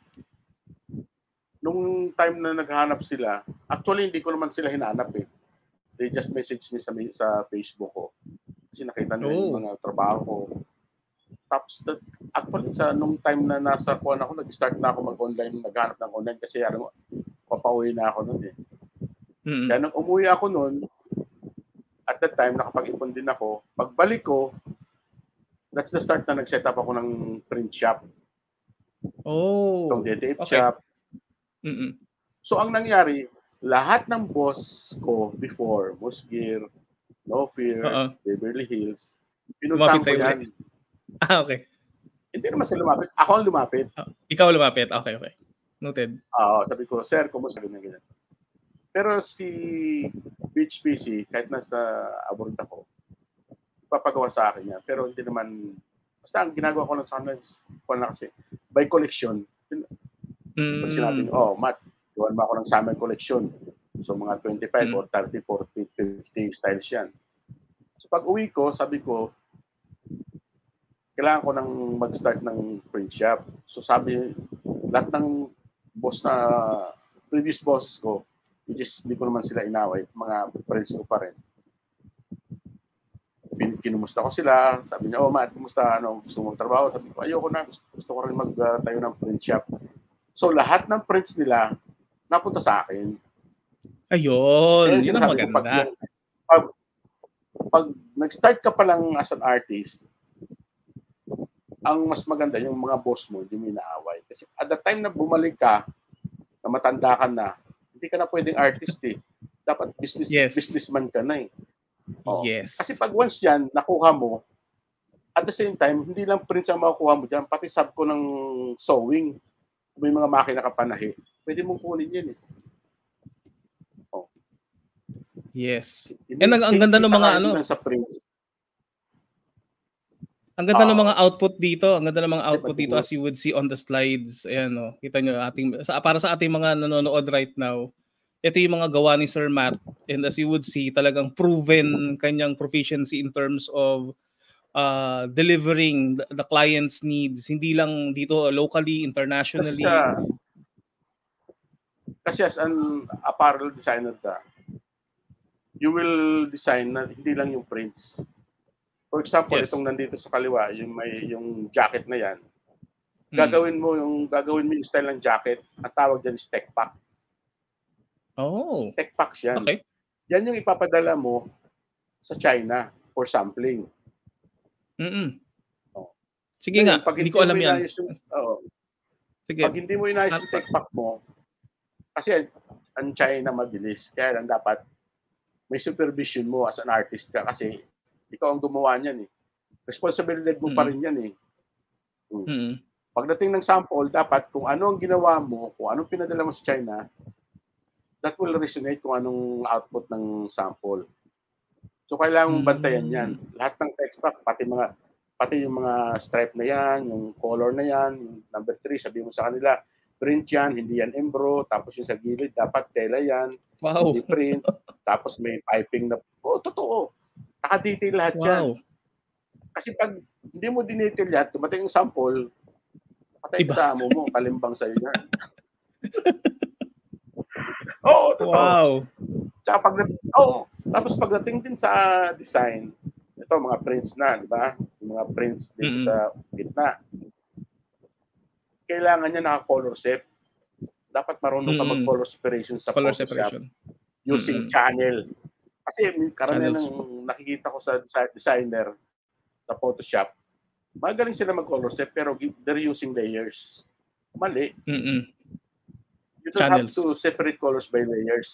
nung time na naghahanap sila, actually hindi ko naman sila hinanap eh. They just message me sa, sa Facebook ko. Kasi nakita nila oh. yung mga trabaho ko. Tapos, that, actually, sa nung time na nasa kuwan ako, nag-start na ako mag-online, naghanap ng online kasi ano, papauwi na ako nun eh. Mm-hmm. Kaya nung umuwi ako nun, at that time, nakapag-ipon din ako. Pagbalik ko, that's the start na nag-set up ako ng print shop. Oh, Itong D D F okay. shop. Mm-hmm. So, ang nangyari, lahat ng boss ko before, Musgir, No Fear, uh-uh. Beverly Hills, pinuntahan ko yan. Ah, okay. Hindi naman sila lumapit. Ako ang lumapit. Oh, ikaw lumapit. Okay, okay. Noted. Oo, uh, sabi ko, sir, kumusta ganyan, ganyan. Pero si Beach P C, kahit nasa abroad ako, papagawa sa akin yan. Pero hindi naman, basta ang ginagawa ko lang sa kanila, na kasi, by collection. Mm. Pag sinabi, oh, Matt, gawan mo ako ng summer collection. So, mga twenty-five mm. or thirty, forty, fifty styles yan. So, pag uwi ko, sabi ko, kailangan ko nang mag-start ng print shop. So sabi, lahat ng boss na, previous bosses ko, which is, hindi ko naman sila inaway, mga friends ko pa rin. Kinumusta ko sila, sabi niya, oh Matt, kumusta, ano, gusto mong trabaho? Sabi ko, ayoko na, gusto ko rin mag-tayo ng print shop. So lahat ng prints nila, napunta sa akin. Ayun, yun ang maganda. Pag, pag, pag nag-start ka pa lang as an artist, ang mas maganda yung mga boss mo, hindi mo inaaway. Kasi at the time na bumalik ka, na matanda ka na, hindi ka na pwedeng artist eh. Dapat business, yes. businessman ka na eh. Oh. Yes. Kasi pag once yan, nakuha mo, at the same time, hindi lang prints ang makukuha mo dyan, pati sub ko ng sewing, may mga makina ka panahi, pwede mong kunin yan eh. Oh. Yes. And ang, ang ganda ng mga ano, sa prints. Ang ganda uh, ng mga output dito, ang ganda ng mga output dito as you would see on the slides. Ayan no, kita nyo ating sa, para sa ating mga nanonood right now. Ito yung mga gawa ni Sir Matt, and as you would see, talagang proven kanyang proficiency in terms of uh, delivering the, the client's needs, hindi lang dito locally, internationally. Kasi, sa, kasi as an apparel designer ka, you will design na hindi lang yung prints. For example, yes. itong nandito sa kaliwa, yung may yung jacket na yan. Hmm. Gagawin mo yung gagawin mo yung style ng jacket, ang tawag diyan is tech pack. Oh. Tech packs yan. Okay. Yan yung ipapadala mo sa China for sampling. Mm. Oh. Sige Ngayon, nga, hindi ko alam yan. Yung, oh, Sige. Pag hindi mo inayos yung tech pack mo, kasi ang China mabilis, kaya lang dapat may supervision mo as an artist ka kasi ikaw ang gumawa niyan eh. Responsibilidad mo mm-hmm. pa rin yan eh. Hmm. Mm-hmm. Pagdating ng sample, dapat kung ano ang ginawa mo, kung anong pinadala mo sa China, that will resonate kung anong output ng sample. So kailangan mong bantayan yan. Lahat ng text pack, pati mga pati yung mga stripe na yan, yung color na yan, yung number three, sabihin mo sa kanila, print yan, hindi yan embro, tapos yung sa gilid, dapat tela yan, wow. hindi print, tapos may piping na, oh, totoo. Naka-detail lahat wow. yan. Kasi pag hindi mo dinetail lahat, tumating yung sample, patay ka sa amo mo, kalimbang sa'yo yan. Oo, totoo. Wow. Tsaka pag, oh, tapos pagdating din sa design, ito mga prints na, di ba? Yung mga prints dito mm-hmm. sa gitna. Kailangan niya naka-color set. Dapat marunong mm-hmm. ka mag-color separation sa color Photoshop separation. Using mm-hmm. channel. Kasi karamihan ng nakikita ko sa designer sa Photoshop, magaling sila mag-color set pero they're using layers. Mali. Mm-hmm. You don't Channels. have to separate colors by layers.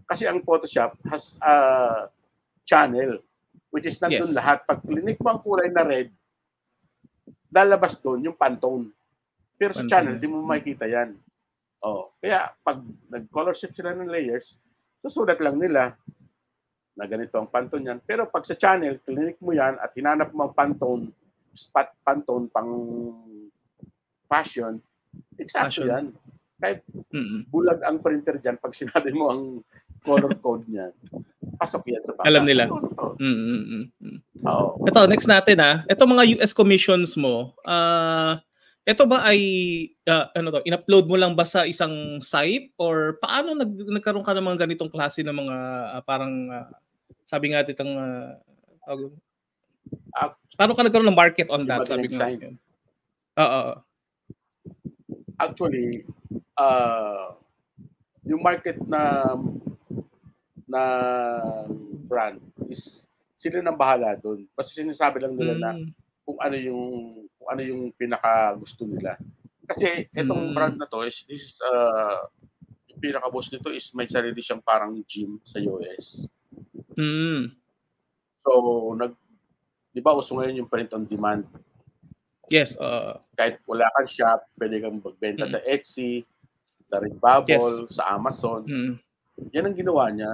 kasi ang Photoshop has a channel which is nandun Yes. lahat. Pag clinic mo ang kulay na red, lalabas doon yung Pantone. Pero sa Pantone. channel, di mo makikita yan. Oh, kaya pag nag-color shift sila ng layers, susulat lang nila na ganito ang Pantone yan. Pero pag sa channel, clinic mo yan at hinanap mo ang Pantone, spot Pantone pang fashion, eksakto Fashion. yan. Kahit Mm-mm. bulag ang printer dyan, pag sinabi mo ang color code niya, pasok yan sa bata. Alam nila. Oo. Mm-mm. Oo. Ito, next natin ah. Ito mga U S commissions mo, ah, ito ba ay, ah, ano to, in-upload mo lang ba sa isang site? Or paano nag nagkaroon ka ng mga ganitong klase ng mga ah, parang, ah, sabi nga ditong, uh, Ah, paano ka nagkaroon ng market on yung that? magaling Sabi nga. sign. yun. Oo. Actually, uh, yung market na na brand is sila nang bahala doon. Kasi sinasabi lang nila na Mm. kung ano yung kung ano yung pinaka gusto nila. Kasi itong Mm. brand na to is this is uh, yung pinaka boss nito is may sarili siyang parang gym sa U S. Mm. So nag 'di ba uso ngayon yung print on demand. Yes, uh, Kahit wala kang shop, pwede kang magbenta Mm. sa Etsy, sa Redbubble, Yes. sa Amazon. mm. Yan ang ginawa niya.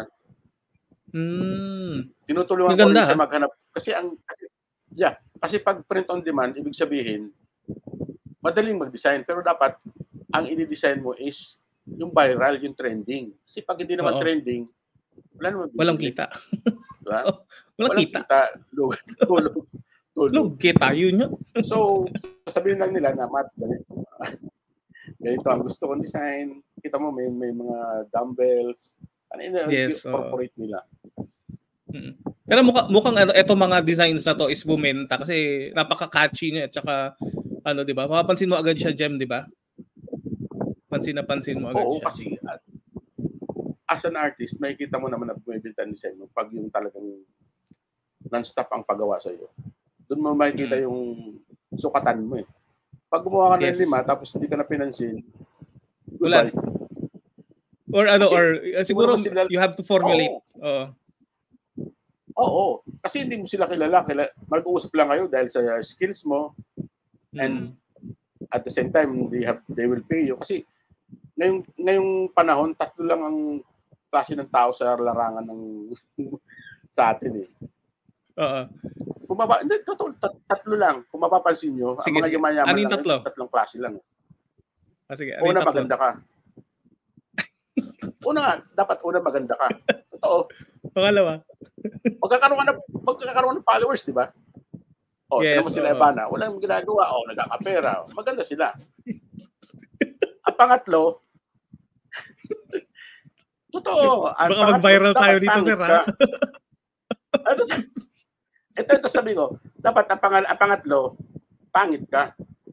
Mm. Tinutulungan ko Maganda, rin siya ha? maghanap kasi ang kasi yeah, kasi pag print on demand ibig sabihin madaling mag-design pero dapat ang ini-design mo is yung viral, yung trending. Kasi pag hindi naman Oo. trending, wala naman bibili. Walang kita. Diba? Walang Walang kita. kita. Tulog. Tulog. Tulog. Lug kita, yun yun. So, sabihin lang nila na, Matt, ganito, ganito ang gusto kong design. Kita mo, may, may mga dumbbells. Ano yun, Yes, oo. corporate nila. Mm. Pero mukha, mukhang ano, eto mga designs na to is bumenta kasi napaka-catchy niya at saka ano, 'di ba? Mapapansin mo agad siya, Gem, 'di ba? Pansin na pansin mo agad Oo, siya. kasi at, as an artist, makikita mo naman na bumibenta ang design mo pag yung talagang non-stop ang paggawa sa iyo. Doon mo makikita Mm. yung sukatan mo eh. Pag gumawa ka ng Yes. lima tapos hindi ka na pinansin, Wala. goodbye. Or ano, Kasi, or uh, siguro naman sila- you have to formulate. Oo. Oo, kasi hindi mo sila kilala. Kila, mag-uusap lang kayo dahil sa skills mo and Mm. at the same time they have they will pay you kasi ngayong ngayong panahon tatlo lang ang klase ng tao sa larangan ng sa atin eh. Oo. Kung maba, hindi, totoo, tat- tatlo lang. Kung mapapansin nyo, Sige, ang mga sige. yumayaman Ano yung lang, tatlo? yung tatlong klase lang. Ah, sige, ano yung Una, tatlo? maganda ka. Una, dapat una maganda ka. Totoo. Pangalawa. Magkakaroon ka ng, magkakaroon ng followers, di ba? O, Yes, yes, mo sila oo. Ivana, walang ginagawa. O, nagkakapera. Maganda sila. Ang pangatlo, totoo. Ang Baka pangatlo, mag-viral dapat tayo dito, pangit sir, ka. ha? Ano, ito, ito sabi ko, dapat ang, pangal, ang pangatlo, pangit ka.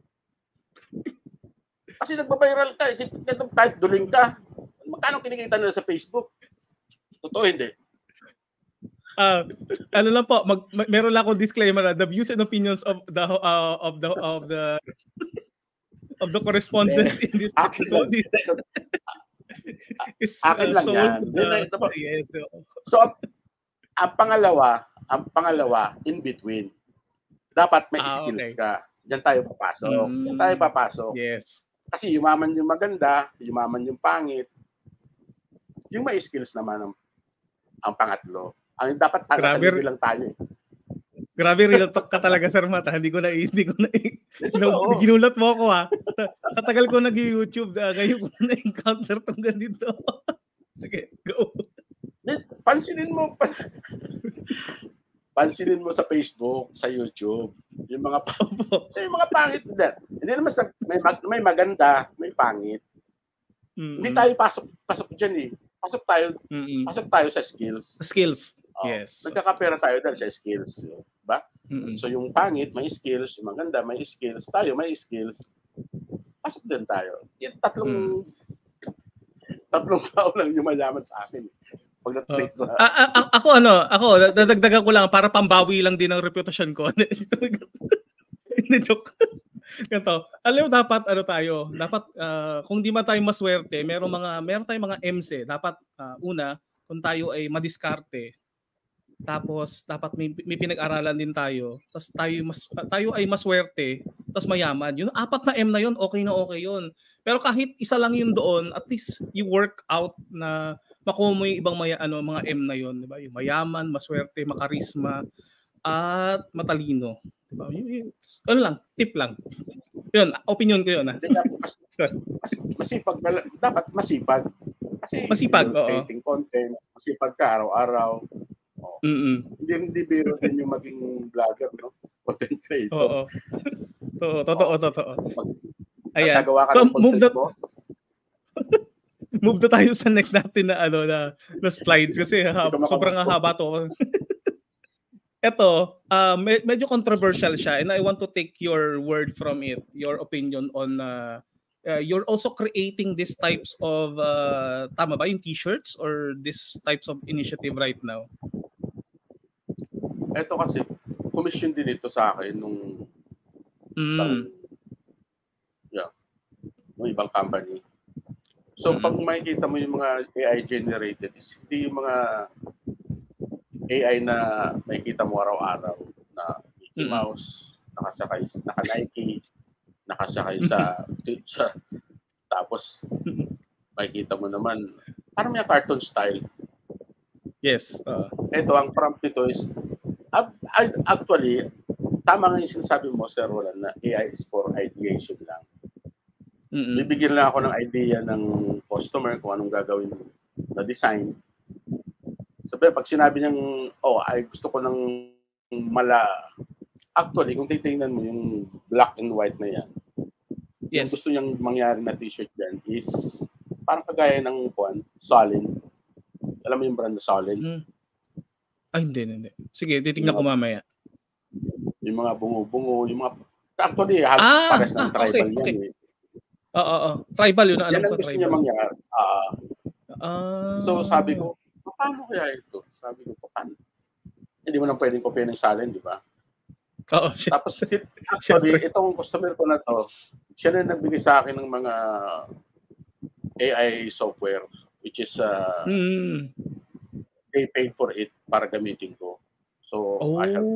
Kasi nagbabiral ka, eh, kahit duling ka. Magkano kinikita nila sa Facebook? Totoo, hindi. Ah, ano lang po, mag, mag, meron lang akong disclaimer na the views and opinions of the uh, of the of the of the correspondents in this Akin lang. episode is Akin uh, lang sold yan. to Yun the, lang, ito po. yes. So, ang, ang pangalawa, ang pangalawa, in between. Dapat may Ah, skills okay. ka. Diyan tayo papasok. Mm. Diyan tayo papasok. Yes. Kasi yumaman yung maganda, yumaman yung pangit. Yung may skills naman ang, ang pangatlo. Ang dapat taga sa Grabe. libre lang tayo eh. Grabe, real talk ka talaga, Sir Matt. ha? Hindi ko na, hindi ko na, Oo. no, ginulat mo ako, ha? Sa, sa tagal ko nag-YouTube, uh, ngayon ko na encounter tong ganito. Sige, go. Pansinin mo, pan, pansinin mo sa Facebook, sa YouTube, yung mga Opo. yung mga pangit din. Hindi naman sa may mag, may maganda, may pangit. Mm-mm. Hindi tayo pasok pasok diyan eh. Pasok tayo, Mm-mm. pasok tayo sa skills. Skills. Oh, Yes. Nagkakapera tayo dahil sa skills, di ba? Mm-mm. So yung pangit may skills, yung maganda may skills, tayo may skills. Pasok din tayo. Yung tatlong tatlong tao lang yung mayaman sa akin. Pag na-trace sa A- a- a- ako ano, ako dadagdagan ko lang para pambawi lang din ang reputasyon ko. Hindi, joke. Ganito. Alam mo, dapat ano tayo, dapat ah, kung di man tayo maswerte, meron mga meron tayong mga M C, dapat ah, una kung tayo ay madiskarte, tapos dapat may, may pinag-aralan din tayo, tapos tayo mas tayo ay maswerte, tapos mayaman. Yung apat na M na yun, okay na okay yun. Pero kahit isa lang yun doon, at least you work out na makuha mo yung ibang maya, ano, mga M na yun, di ba? Yung mayaman, maswerte, makarisma, at matalino. Di ba? Yung, yung, ano lang, tip lang. Yun, opinion ko yun. Ha? Mas, masipag, dapat masipag. Kasi masipag, oo. Creating content, masipag ka araw-araw. Oh. Hindi, hindi biro din yung maging vlogger, no? Content creator. Oo. Totoo, totoo, totoo. Ayan. So, move na, move na tayo sa next natin na, ano, na, na slides kasi ha, sobrang haba to. Ito, uh, med- medyo controversial siya and I want to take your word from it, your opinion on uh, uh, you're also creating these types of, uh, tama ba, yung t-shirts or these types of initiative right now? Ito kasi, commission din ito sa akin nung mm. ibang, yeah, nung ibang company. So, mm. pag makikita mo yung mga A I generated, is hindi yung mga A I na makikita mo araw-araw na Mickey mm. Mouse, nakasakay, naka-Nike, nakasakay sa, sa tapos makikita mo naman, parang may cartoon style. Yes. Uh. Ito, ang prompt nito is, actually, tama nga yung sinasabi mo, Sir Roland, na A I is for ideation lang. Mm-mm. Bibigyan lang ako ng idea ng customer kung anong gagawin na design. Sabi, pag sinabi niyang, oh, ay gusto ko ng mala, actually, kung titingnan mo yung black and white na yan, yes. Yung gusto niyang mangyari na t-shirt yan is parang kagaya ng kuwan, Solin. Alam mo yung brand na Solin? Mm. Ay, hindi, hindi. Sige, titignan ko mamaya. Yung mga bungo-bungo, yung mga, actually, halos ah, pares ng tribal okay, yan. Okay. Eh. Oo, oo. Tribal yun. Alam yan ko, ang gusto tribal. niya mangyari. Uh, uh, so, sabi ko, paano kaya ito? Sabi ko, paano? Hindi mo nang pwedeng kopya ng Solin, di ba? Oo. Tapos, actually, itong customer ko na to, siya na nagbigay sa akin ng mga A I software, which is, uh, mm. they paid for it para gamitin ko. So, oh. I have...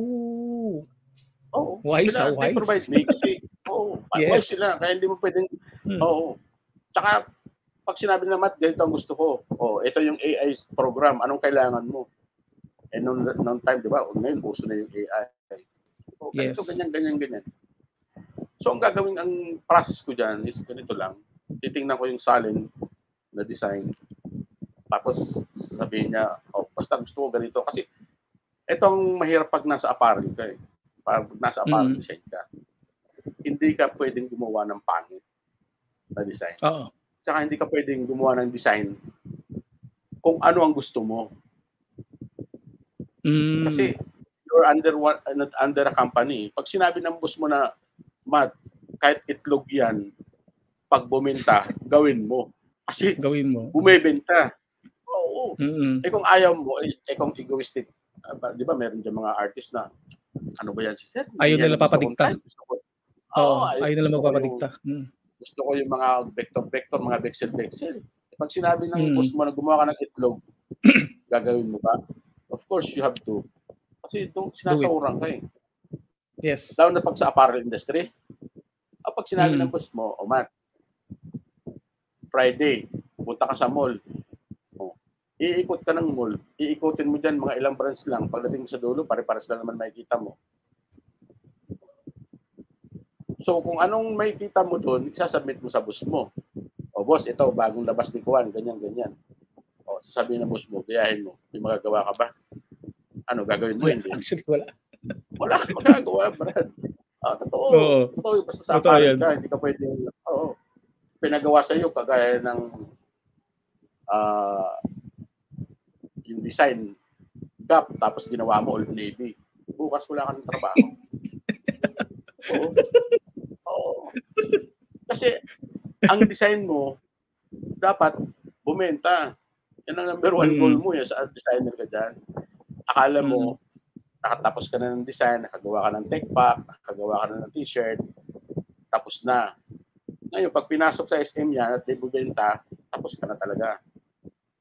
Oh, wise, sila, wise. They provide me kasi, oh, yes. Wise sila. Kaya hindi mo pwedeng, hmm. oh. Tsaka, pag sinabi na, Matt, ganito ang gusto ko. Oh, ito yung A I program. Anong kailangan mo? Eh, noong, noong time, di ba? Ngayon, uso na yung A I. So, ganito, yes. ganyan, ganyan, ganyan. So, ang gagawin, ang process ko dyan is ganito lang. Titingnan ko yung Solin na design. Tapos, sabihin niya, oh, basta gusto ko ganito. Kasi, itong mahirap pag nasa apparel ka eh. Pag nasa apparel mm. design ka, hindi ka pwedeng gumawa ng pangit na design. Oo. Tsaka hindi ka pwedeng gumawa ng design kung ano ang gusto mo. Mm. Kasi, you're under one, under a company. Pag sinabi ng boss mo na, Matt, kahit itlog yan, pag bumenta, gawin mo. Kasi, gawin mo. Bumibenta. Oo. Mm-hmm. Eh kung ayaw mo, eh, eh kung egoistic, uh, di ba meron dyan mga artist na, ano ba yan si Sir? Ayaw nila papadikta. Oo, oh, ayaw nila magpapadikta. Mm. Gusto ko yung mga vector-vector, mga vexel-vexel. Pag sinabi ng mm. boss mo na gumawa ka ng itlog, gagawin mo ba? Of course, you have to. Kasi ito, sinasawurang ka eh. Yes. Lalo na pag sa apparel industry. O pag sinabi mm. ng boss mo, oh man, Friday, punta ka sa mall. Iikot ka ng mall, iikutin mo dyan mga ilang brands lang. Pagdating sa dulo, pare-pares lang naman makikita mo. So, kung anong makikita mo doon, isasubmit mo sa boss mo. O boss, ito, bagong labas ni Kuwan, ganyan, ganyan. O, sasabihin ng boss mo, gayahin mo. May magagawa ka ba? Ano, gagawin mo? Hindi. Actually, wala. Wala kang magagawa, Brad. Ah, totoo. Oo. Totoo, basta sa aparel ka, hindi ka pwedeng, oo. Pinagawa sa iyo, kagaya ng, ah, uh, yung design gap, tapos ginawa mo Old Navy. Bukas wala ka ng trabaho. Oo. Oo. Kasi, ang design mo, dapat bumenta. Yan ang number one mm. goal mo yan sa designer ka dyan. Akala mo, mm. nakatapos ka na ng design, nakagawa ka ng tech pack, nakagawa ka na ng t-shirt, tapos na. Ngayon, pag pinasok sa S M yan at ibubenta, tapos ka na talaga.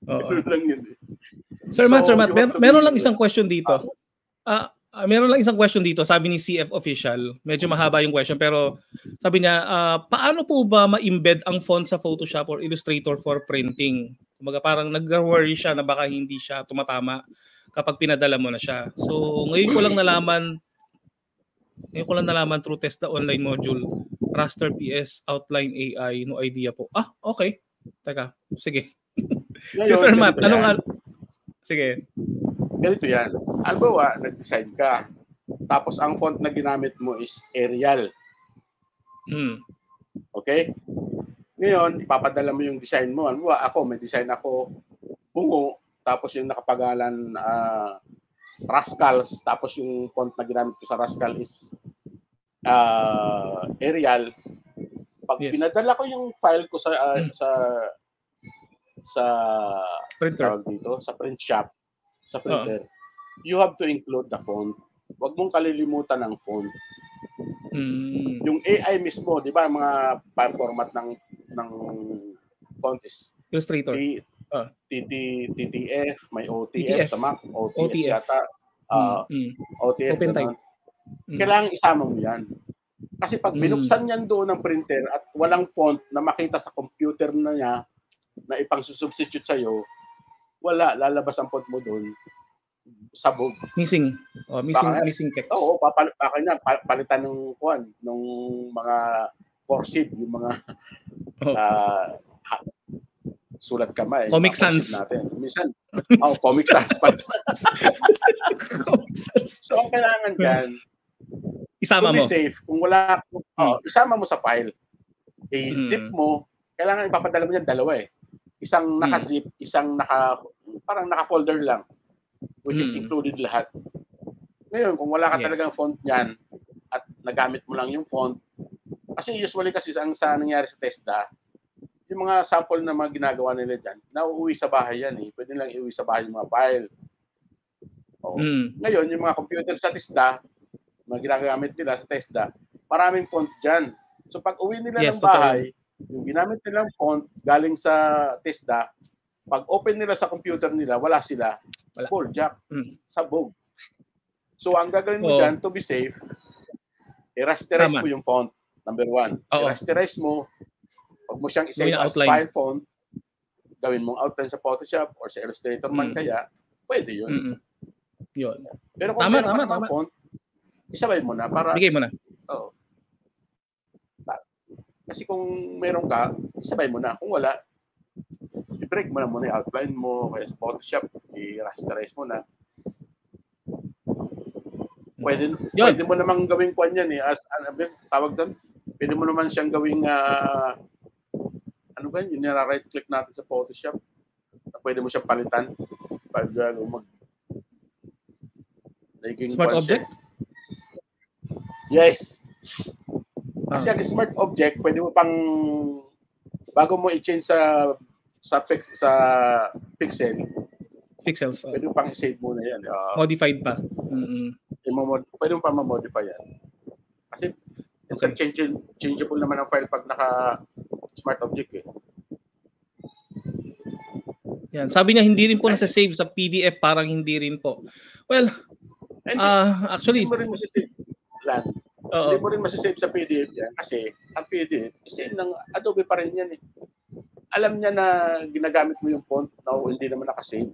Ganun lang yun. Eh. Sir Matt, so, Sir Matt, mer- meron lang isang question dito. Ah, uh, uh, meron lang isang question dito. Sabi ni C F Official, medyo mahaba yung question, pero sabi niya, uh, paano po ba ma-embed ang font sa Photoshop or Illustrator for printing? Kumbaga parang nag-worry siya na baka hindi siya tumatama kapag pinadala mo na siya. So, ngayon ko lang nalaman, ngayon ko lang nalaman through test the online module, Raster P S, Outline A I, no idea po. Ah, okay. Teka, sige. Si Sir Matt, anong al- sige. Ganito yan. Albawa, nag-design ka. Tapos ang font na ginamit mo is Arial. Hmm. Okay? Ngayon, ipapadala mo yung design mo. Albawa, ako, may design ako bungo. Tapos yung nakapagalan uh, Rascals. Tapos yung font na ginamit ko sa Rascal is uh, Arial. Pag yes. pinadala ko yung file ko sa uh, sa sa printer dito, sa print shop, sa printer, uh-huh. you have to include the font. Huwag mong kalilimutan ng font. Mm. Yung A I mismo, di ba, mga format ng ng font is Illustrator. T, uh. T, T, T T F, may O T F, T T F sa Mac, O T F, O T F yata. Uh, mm. O T F, Open type. Mm. Kailangan isama mo yan. Kasi pag binuksan mm. yan doon ng printer at walang font na makita sa computer na niya, na ipang substitute sa'yo, wala, lalabas ang font mo doon, sabog. Missing. Oh, missing baka, missing text. Oo, oh, papal baka na palitan ng kuan ng mga cursive, yung mga oh. uh, ha, sulat kamay. Comic Sans natin. Minsan, oh, Comic Sans pa. So, ang kailangan diyan, isama mo. Safe. Kung wala, oh, isama mo sa file. I-zip mm. mo, kailangan ipapadala mo yan dalawa eh. Isang naka-zip, hmm. isang naka, parang naka-folder lang, which hmm. is included lahat. Ngayon, kung wala ka yes. talagang font niyan, at nagamit mo lang yung font, kasi usually kasi ang sa nangyari sa TESDA, yung mga sample na mga ginagawa nila dyan, nauuwi sa bahay yan eh. Pwede lang iuwi sa bahay yung mga file. O, hmm. Ngayon, yung mga computer sa TESDA, mga ginagamit nila sa TESDA, maraming font dyan. So pag uwi nila yes, ng bahay, totally. Yung ginamit nilang font galing sa TESDA, pag open nila sa computer nila, wala sila. Wala. Full jack. Mm. Sabog. So, ang gagawin mo oh. dyan, to be safe, i-rasterize mo yung font, number one. Oh. I-rasterize mo, pag mo siyang isave as outline. File font, gawin mong outline sa Photoshop or sa Illustrator mm. man kaya, pwede yun. Mm-mm. Yun. Pero kung tama, tama, tama. Font, isabay mo na para... Bigay mo na. Oo. Kasi kung meron ka, sabay mo na. Kung wala, i-break mo na muna yung outline mo, kaya sa Photoshop, i-rasterize mo na. Pwede, pwede mo namang gawing kwan yan eh. As, ano, tawag doon, pwede mo naman siyang gawing, uh, ano ba yun, yung nira-right click natin sa Photoshop. Pwede mo siyang palitan. Pag uh, mag... Smart object? Siya. Yes. Kasi ang smart object, pwede mo pang, bago mo i-change sa sa, sa pixel, pixels, oh. pwede mo pang i-save muna yan. Uh, Modified pa. Mm-hmm. Pwede mo pang ma-modify yan. Kasi okay. change, changeable naman ang file pag naka-smart object eh. Yan. Sabi niya, hindi rin po nasa-save sa P D F, parang hindi rin po. Well, uh, actually, hindi mo rin masasave lang. Uh-oh. Hindi mo rin masasave sa P D F yan kasi ang P D F, kasi ng Adobe pa rin yan eh. Alam niya na ginagamit mo yung font na no, hindi naman nakasave.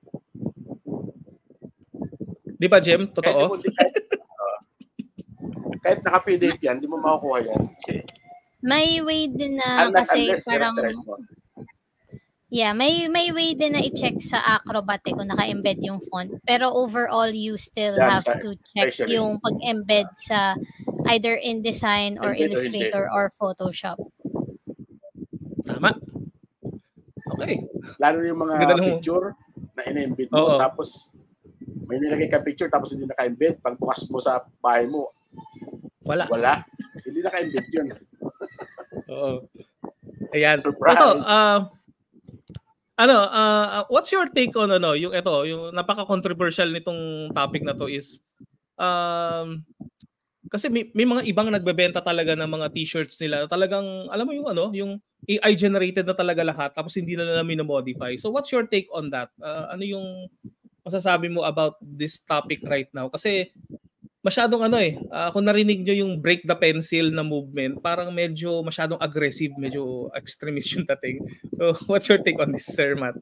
Di ba, Jem? Totoo? Kahit, kahit, uh, kahit naka-P D F yan, hindi mo makukuha yan. Okay. May way din na unless, kasi unless parang... Yeah, may may way din na i-check sa Acrobat eh, kung naka-embed yung font. Pero overall, you still yeah, have to check actually. Yung pag-embed sa either InDesign or embed Illustrator or, or Photoshop. Tama. Okay. Lalo yung mga Ganda picture na in-embed mo, oo. Tapos may nilagay ka picture tapos hindi naka-embed. Pag bukas mo sa bahay mo, wala. Wala. Hindi naka-embed yun. Oo. Ayan. Surprise. Ito, uh, ano, uh, what's your take on ano, yung ito, yung napaka-controversial nitong topic na to is um kasi may, may mga ibang nagbebenta talaga ng mga t-shirts nila. Talagang, alam mo yung ano, yung A I generated na talaga lahat tapos hindi na nila minamodify. So what's your take on that? Uh, ano yung masasabi mo about this topic right now? Kasi masyadong ano eh, uh, kung narinig nyo yung break the pencil na movement, parang medyo masyadong aggressive, medyo extremist yung dating. So what's your take on this, Sir Matt?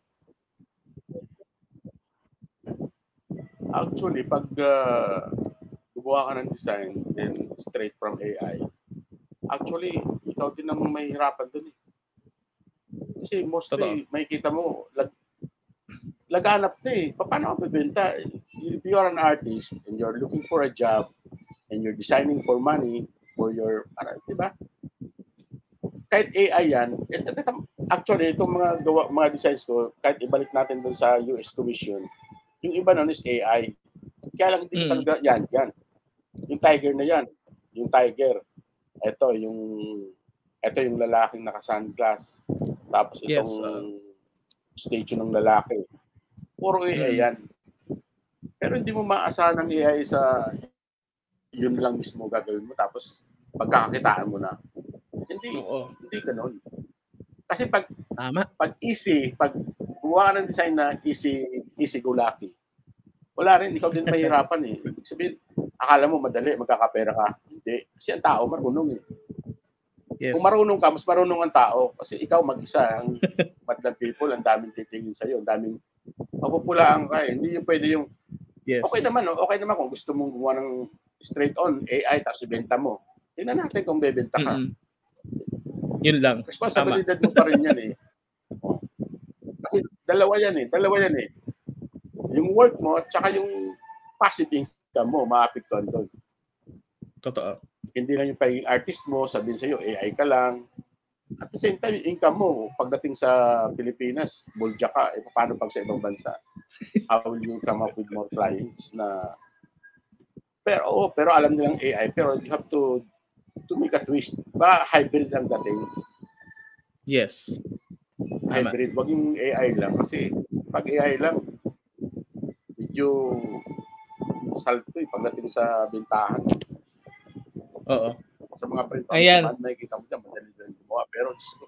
Actually, pag uh, gumawa ka ng design then straight from A I, actually, ikaw din ang mahihirapan dun eh. Kasi mostly, may kita mo, lag, laganap na eh. Paano ka bibenta? If you are an artist and you're looking for a job and you're designing for money for your, para, di ba? Kahit A I yan, et, et, actually, itong mga gawa, mga designs ko, kahit ibalik natin dun sa U S Commission, yung iba nun is A I. Kaya lang hindi mm. talaga, yan, yan. Yung tiger na yan, yung tiger. Ito, yung, ito yung lalaking naka-sunglass. Tapos itong yes, uh... statue ng lalaki. Puro A I mm. yan. Pero hindi mo maasahan ng A I sa yun lang mismo gagawin mo. Tapos pagkakakitaan mo na. Hindi, Oo. hindi ganun. Kasi pag, Tama. pag easy, pag gumawa ka ng design na easy, easy go lucky, wala rin, ikaw din mahirapan eh. Ibig sabihin, akala mo madali, magkakapera ka. Hindi. Kasi ang tao marunong eh. Yes. Kung marunong ka, mas marunong ang tao. Kasi ikaw mag-isa, ang madlang people, ang daming titingin sa'yo, ang daming mapupulaan ka eh. Hindi yung pwede yung, yes. okay naman, no? Okay naman kung gusto mong gumawa ng straight on A I, tapos ibenta mo. Tingnan natin kung bebenta ka. Mm-hmm. Yun lang. Responsibilidad mo pa rin yan eh. Kasi dalawa yan eh. Dalawa yan eh. Yung work mo at saka yung passive income mo, maapektuhan doon. Totoo. Hindi lang yung pagiging artist mo, sabihin sa'yo, A I ka lang. At the same time, income mo, pagdating sa Pilipinas, bulja ka, eh, paano pag sa ibang bansa? How will you come up with more clients na... Pero, oh, pero alam nilang A I, pero you have to to make a twist. Ba, hybrid ang dating. Yes. Hybrid. Wag yung A I lang. Kasi pag A I lang, medyo salto eh, pagdating sa bintahan. Oo. Sa mga print on Ayan. demand, makikita mo dyan, madali din gumawa. Pero,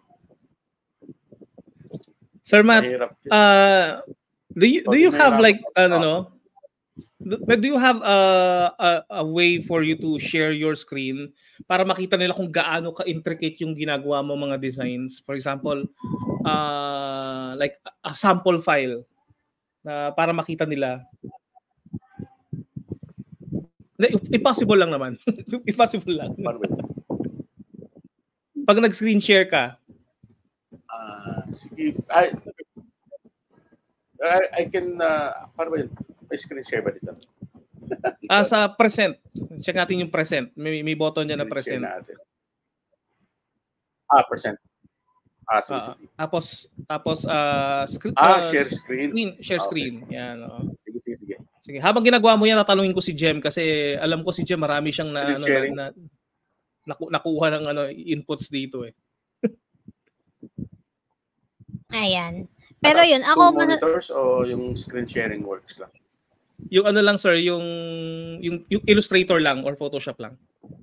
Sir Matt, uh, do you, do you have like, ano no, but do you have a, a, a way for you to share your screen para makita nila kung gaano ka-intricate yung ginagawa mo mga designs? For example, uh, like a sample file na para makita nila. Impossible lang naman. Impossible lang. Pag nag-screen share ka. Uh, sige. I, I, I can, uh, paano ba yun? May screen share ba dito? Ah, sa present. Check natin yung present. May, may button dyan na present. Ah, present. Ah, sige, uh, sige. Tapos, tapos, uh, screen, ah, uh, share screen. screen share ah, screen. Okay. Yan. Oh. Sige, sige, sige. Sige, habang ginagawa mo yan, tatanungin ko si Jem kasi alam ko si Jem marami siyang na, ano, na, na, naku, nakuha ng ano, inputs dito eh. Ayan. Pero yun, ako... Two monitors o yung screen sharing works lang? Yung ano lang sir, yung, yung, yung Illustrator lang or Photoshop lang.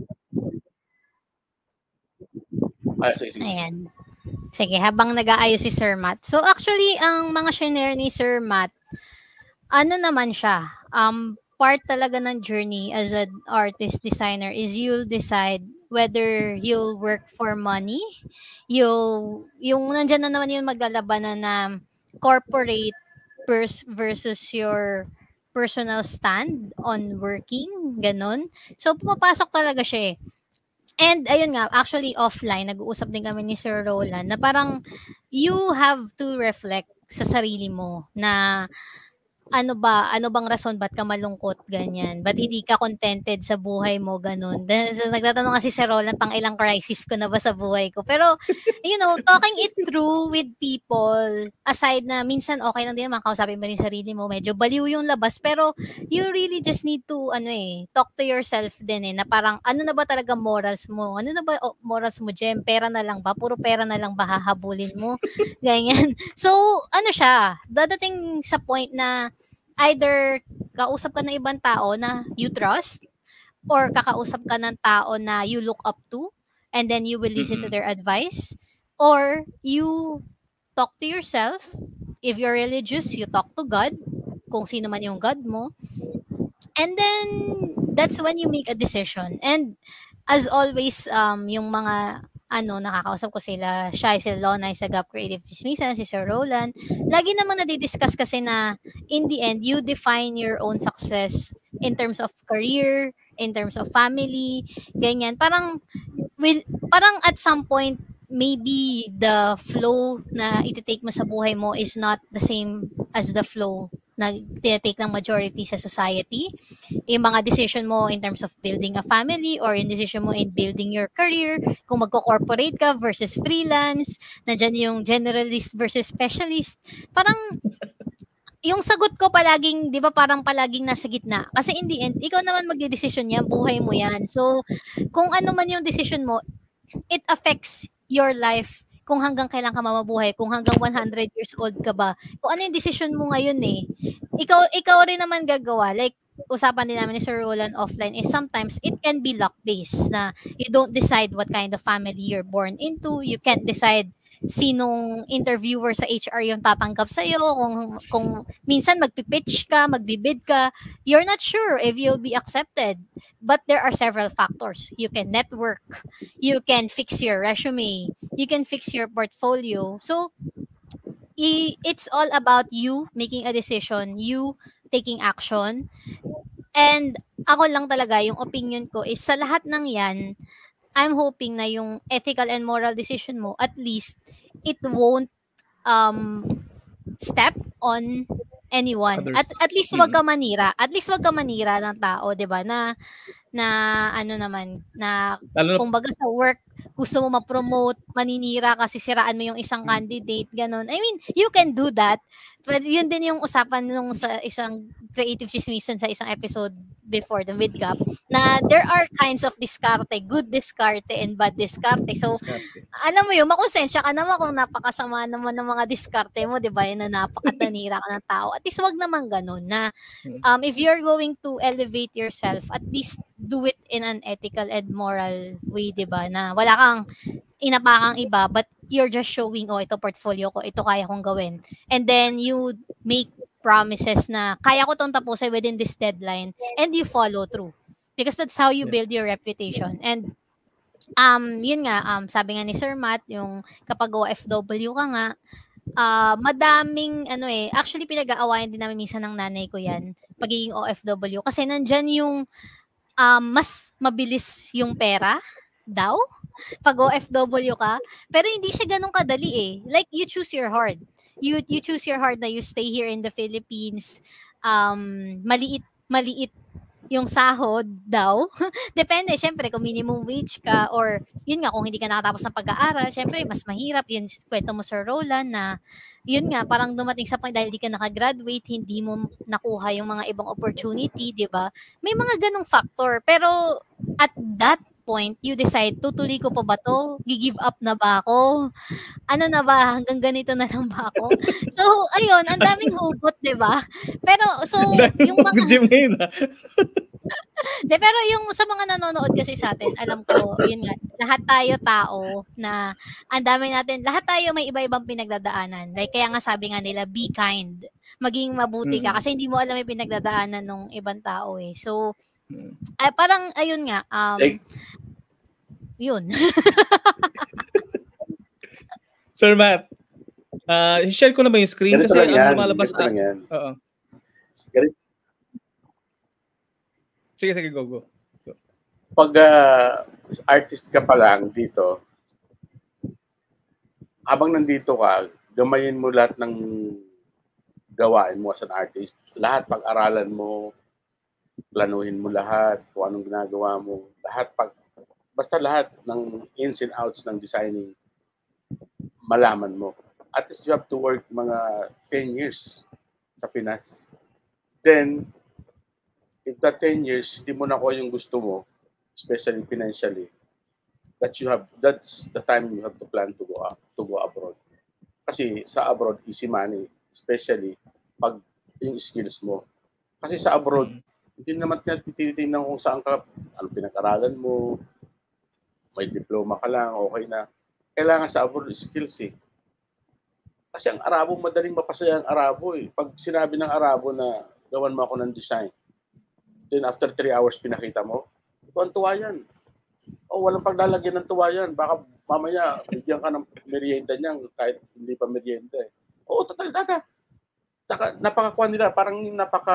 Ay, sige, sige. Ayan. Sige, habang nag-aayos si Sir Matt. So actually, ang mga shinare ni Sir Matt, ano naman siya, um, part talaga ng journey as an artist designer is you'll decide whether you'll work for money, you'll, yung nandyan na naman yung maglalabanan na corporate pers- versus your personal stand on working, ganun. So, pumapasok talaga siya eh. And ayun nga, actually offline, nag-uusap din kami ni Sir Roland na parang you have to reflect sa sarili mo na ano ba, ano bang rason ba't ka malungkot, ganyan. Ba't hindi ka contented sa buhay mo, ganun. So, nagtatanong kasi si Roland, pang ilang crisis ko na ba sa buhay ko. Pero, you know, talking it through with people, aside na minsan okay lang din naman, kausapin mo rin sarili mo, medyo baliw yung labas, pero you really just need to, ano eh, talk to yourself din eh, na parang, ano na ba talaga morals mo? Ano na ba oh, morals mo, Jem? Pera na lang ba? Puro pera na lang ba hahabulin mo? Ganyan. So, ano siya, dadating sa point na either kausap ka ng ibang tao na you trust or kakausap ka ng tao na you look up to and then you will listen Mm-mm. to their advice, or you talk to yourself. If you're religious, you talk to God, kung sino man yung God mo. And then, that's when you make a decision. And as always, um, yung mga, ano, nakakausap ko sila, Shai, si Lona, si Gap Creative Chismisan, si Sir Roland, lagi namang nadidiscuss kasi na, in the end, you define your own success in terms of career, in terms of family, ganyan. Parang, will, parang at some point, maybe the flow na iti-take mo sa buhay mo is not the same as the flow na tinatake ng majority sa society. Yung mga decision mo in terms of building a family or yung decision mo in building your career, kung magko-corporate ka versus freelance, nandyan yung generalist versus specialist. Parang yung sagot ko palaging, di ba parang palaging nasa gitna. Kasi in the end, ikaw naman magde-decision yan, buhay mo yan. So, kung ano man yung decision mo, it affects your life kung hanggang kailan ka mamabuhay, kung hanggang one hundred years old ka ba. Kung ano yung decision mo ngayon eh. Ikaw, ikaw rin naman gagawa. Like, usapan din namin ni Sir Roland offline is sometimes it can be luck-based na you don't decide what kind of family you're born into. You can't decide sinong interviewer sa H R yung tatanggap sa'yo. Kung, kung minsan magpipitch ka, magbibid ka, you're not sure if you'll be accepted. But there are several factors. You can network. You can fix your resume. You can fix your portfolio. So, i- it's all about you making a decision, you taking action. And ako lang talaga, yung opinion ko is sa lahat ng yan, I'm hoping na yung ethical and moral decision mo, at least, it won't um, step on anyone. Others. At at least wag ka manira. At least wag ka manira ng tao, 'di ba? Na na ano naman, na Lalo na- kumbaga sa work, gusto mo ma-promote, maninira kasi siraan mo yung isang candidate, ganun. I mean, you can do that. But yun din yung usapan nung sa isang Creative Chismisan sa isang episode before the Vidgap, na there are kinds of diskarte, good diskarte and bad diskarte. So, alam mo yun, makonsensya ka naman kung napakasama naman ng mga diskarte mo, di ba? Yun na napakatanira ka ng tao. At least wag naman ganun na um, if you're going to elevate yourself, at least do it in an ethical and moral way, di ba? Na wala kang inapakang iba, but you're just showing, oh, ito portfolio ko, ito kaya kong gawin. And then you make promises na kaya ko tong tapusin within this deadline, and you follow through. Because that's how you build your reputation. And um, yun nga, um, sabi nga ni Sir Matt, yung kapag O F W ka nga, uh, madaming, ano eh, actually pinag-aawayan din namin minsan ng nanay ko yan, pagiging O F W. Kasi nandyan yung um, mas mabilis yung pera daw pag O F W ka. Pero hindi siya ganun kadali eh. Like, you choose your heart. You you choose your heart na you stay here in the Philippines. Um, maliit, maliit yung sahod daw. Depende, syempre, kung minimum wage ka or yun nga, kung hindi ka nakatapos ng pag-aaral, syempre, mas mahirap. Yun, kwento mo, Sir Roland, na yun nga, parang dumating sa point dahil di ka nakagraduate, hindi mo nakuha yung mga ibang opportunity, di ba? May mga ganong factor. Pero at that point, you decide, tutuloy ko pa ba to? Gi-give up na ba ako? Ano na ba? Hanggang ganito na lang ba ako? So, ayun, ang daming hugot, di ba? Pero, so, yung mga... De, pero yung sa mga nanonood kasi sa atin, alam ko, yun nga, lahat tayo tao na ang dami natin, lahat tayo may iba-ibang pinagdadaanan. Like, kaya nga sabi nga nila, be kind. Maging mabuti ka kasi hindi mo alam yung pinagdadaanan ng ibang tao eh. So, ay, parang, ayun nga, um, like, yun. Sir Matt, uh, share ko na ba yung screen? Ganito Kasi ang lumalabas. Ganito lang yan. Oo. Sige, sige, go, go. go. Pag uh, artist ka pa lang dito, habang nandito ka, gamayin mo lahat ng gawain mo as an artist. Lahat pag-aralan mo, planuhin mo lahat, kung anong ginagawa mo. Lahat, pag, basta lahat ng ins and outs ng designing, malaman mo. At least you have to work mga ten years sa Pinas. Then, if that ten years, hindi mo nakuha yung gusto mo, especially financially, that you have, that's the time you have to plan to go up, to go abroad. Kasi sa abroad, easy money, especially pag yung skills mo. Kasi sa abroad, Hindi naman tinitingnan kung saan ka, ano pinag-aralan mo, may diploma ka lang, okay na. Kailangan sa abroad skills eh. Kasi ang Arabo, madaling mapasaya ang Arabo eh. Pag sinabi ng Arabo na gawan mo ako ng design, then after three hours pinakita mo, tuwan-tuwa yan. O walang paglalagyan ng tuwa yan. Baka mamaya, bigyan ka ng merienda niyan kahit hindi pa merienda eh. Oo, total, daga. Daga, napakakuha nila, parang napaka...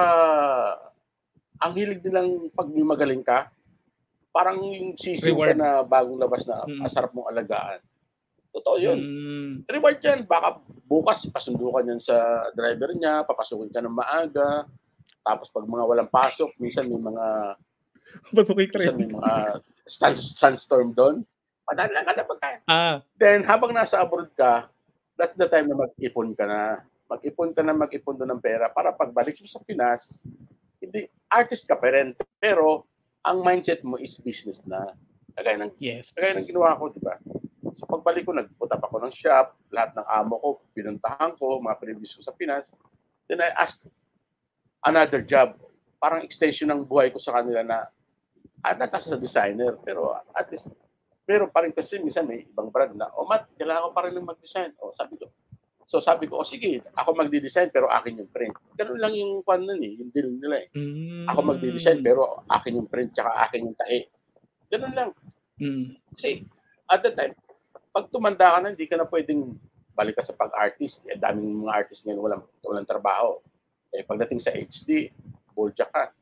Ang hilig nilang pag magaling ka, parang yung sisiw ka na bagong labas na mm. asarap mong alagaan. Totoo yun. Mm. Reward yan. Baka bukas, pasundo ka niyan sa driver niya, papasukin ka ng maaga, tapos pag mga walang pasok, minsan may mga pasukin ka rin. Minsan may mga sunstorm doon. Padala ka na pagkain. Ah. Then, habang nasa abroad ka, that's the time na mag-ipon ka na. Mag-ipon ka na, mag-ipon doon ng pera para pagbalik mo sa Pinas, hindi, artist ka pa rin, pero ang mindset mo is business na. Kagaya ng, yes. kagaya ng ginawa ko, di ba? So pagbalik ko, nagpunta pa ako ng shop, lahat ng amo ko, pinuntahan ko, mga previous ko sa Pinas. Then I asked another job. Parang extension ng buhay ko sa kanila na, at not as a designer, pero at least, pero pa rin kasi minsan may ibang brand na, oh Matt, kailangan ko pa rin ng mag-design. Oh, sabi ko, So sabi ko, oh sige, ako magdi-design pero akin yung print. Ganun lang yung kwan nun eh, yung deal nila eh. Mm. Ako magdi-design pero akin yung print tsaka akin yung tahi. Ganun lang. Mm. Kasi at the time, pag tumanda ka na, hindi ka na pwedeng balik ka sa pag-artist. Eh, daming mga artist ngayon walang, walang trabaho. Eh, pagdating sa H D, bolja ka.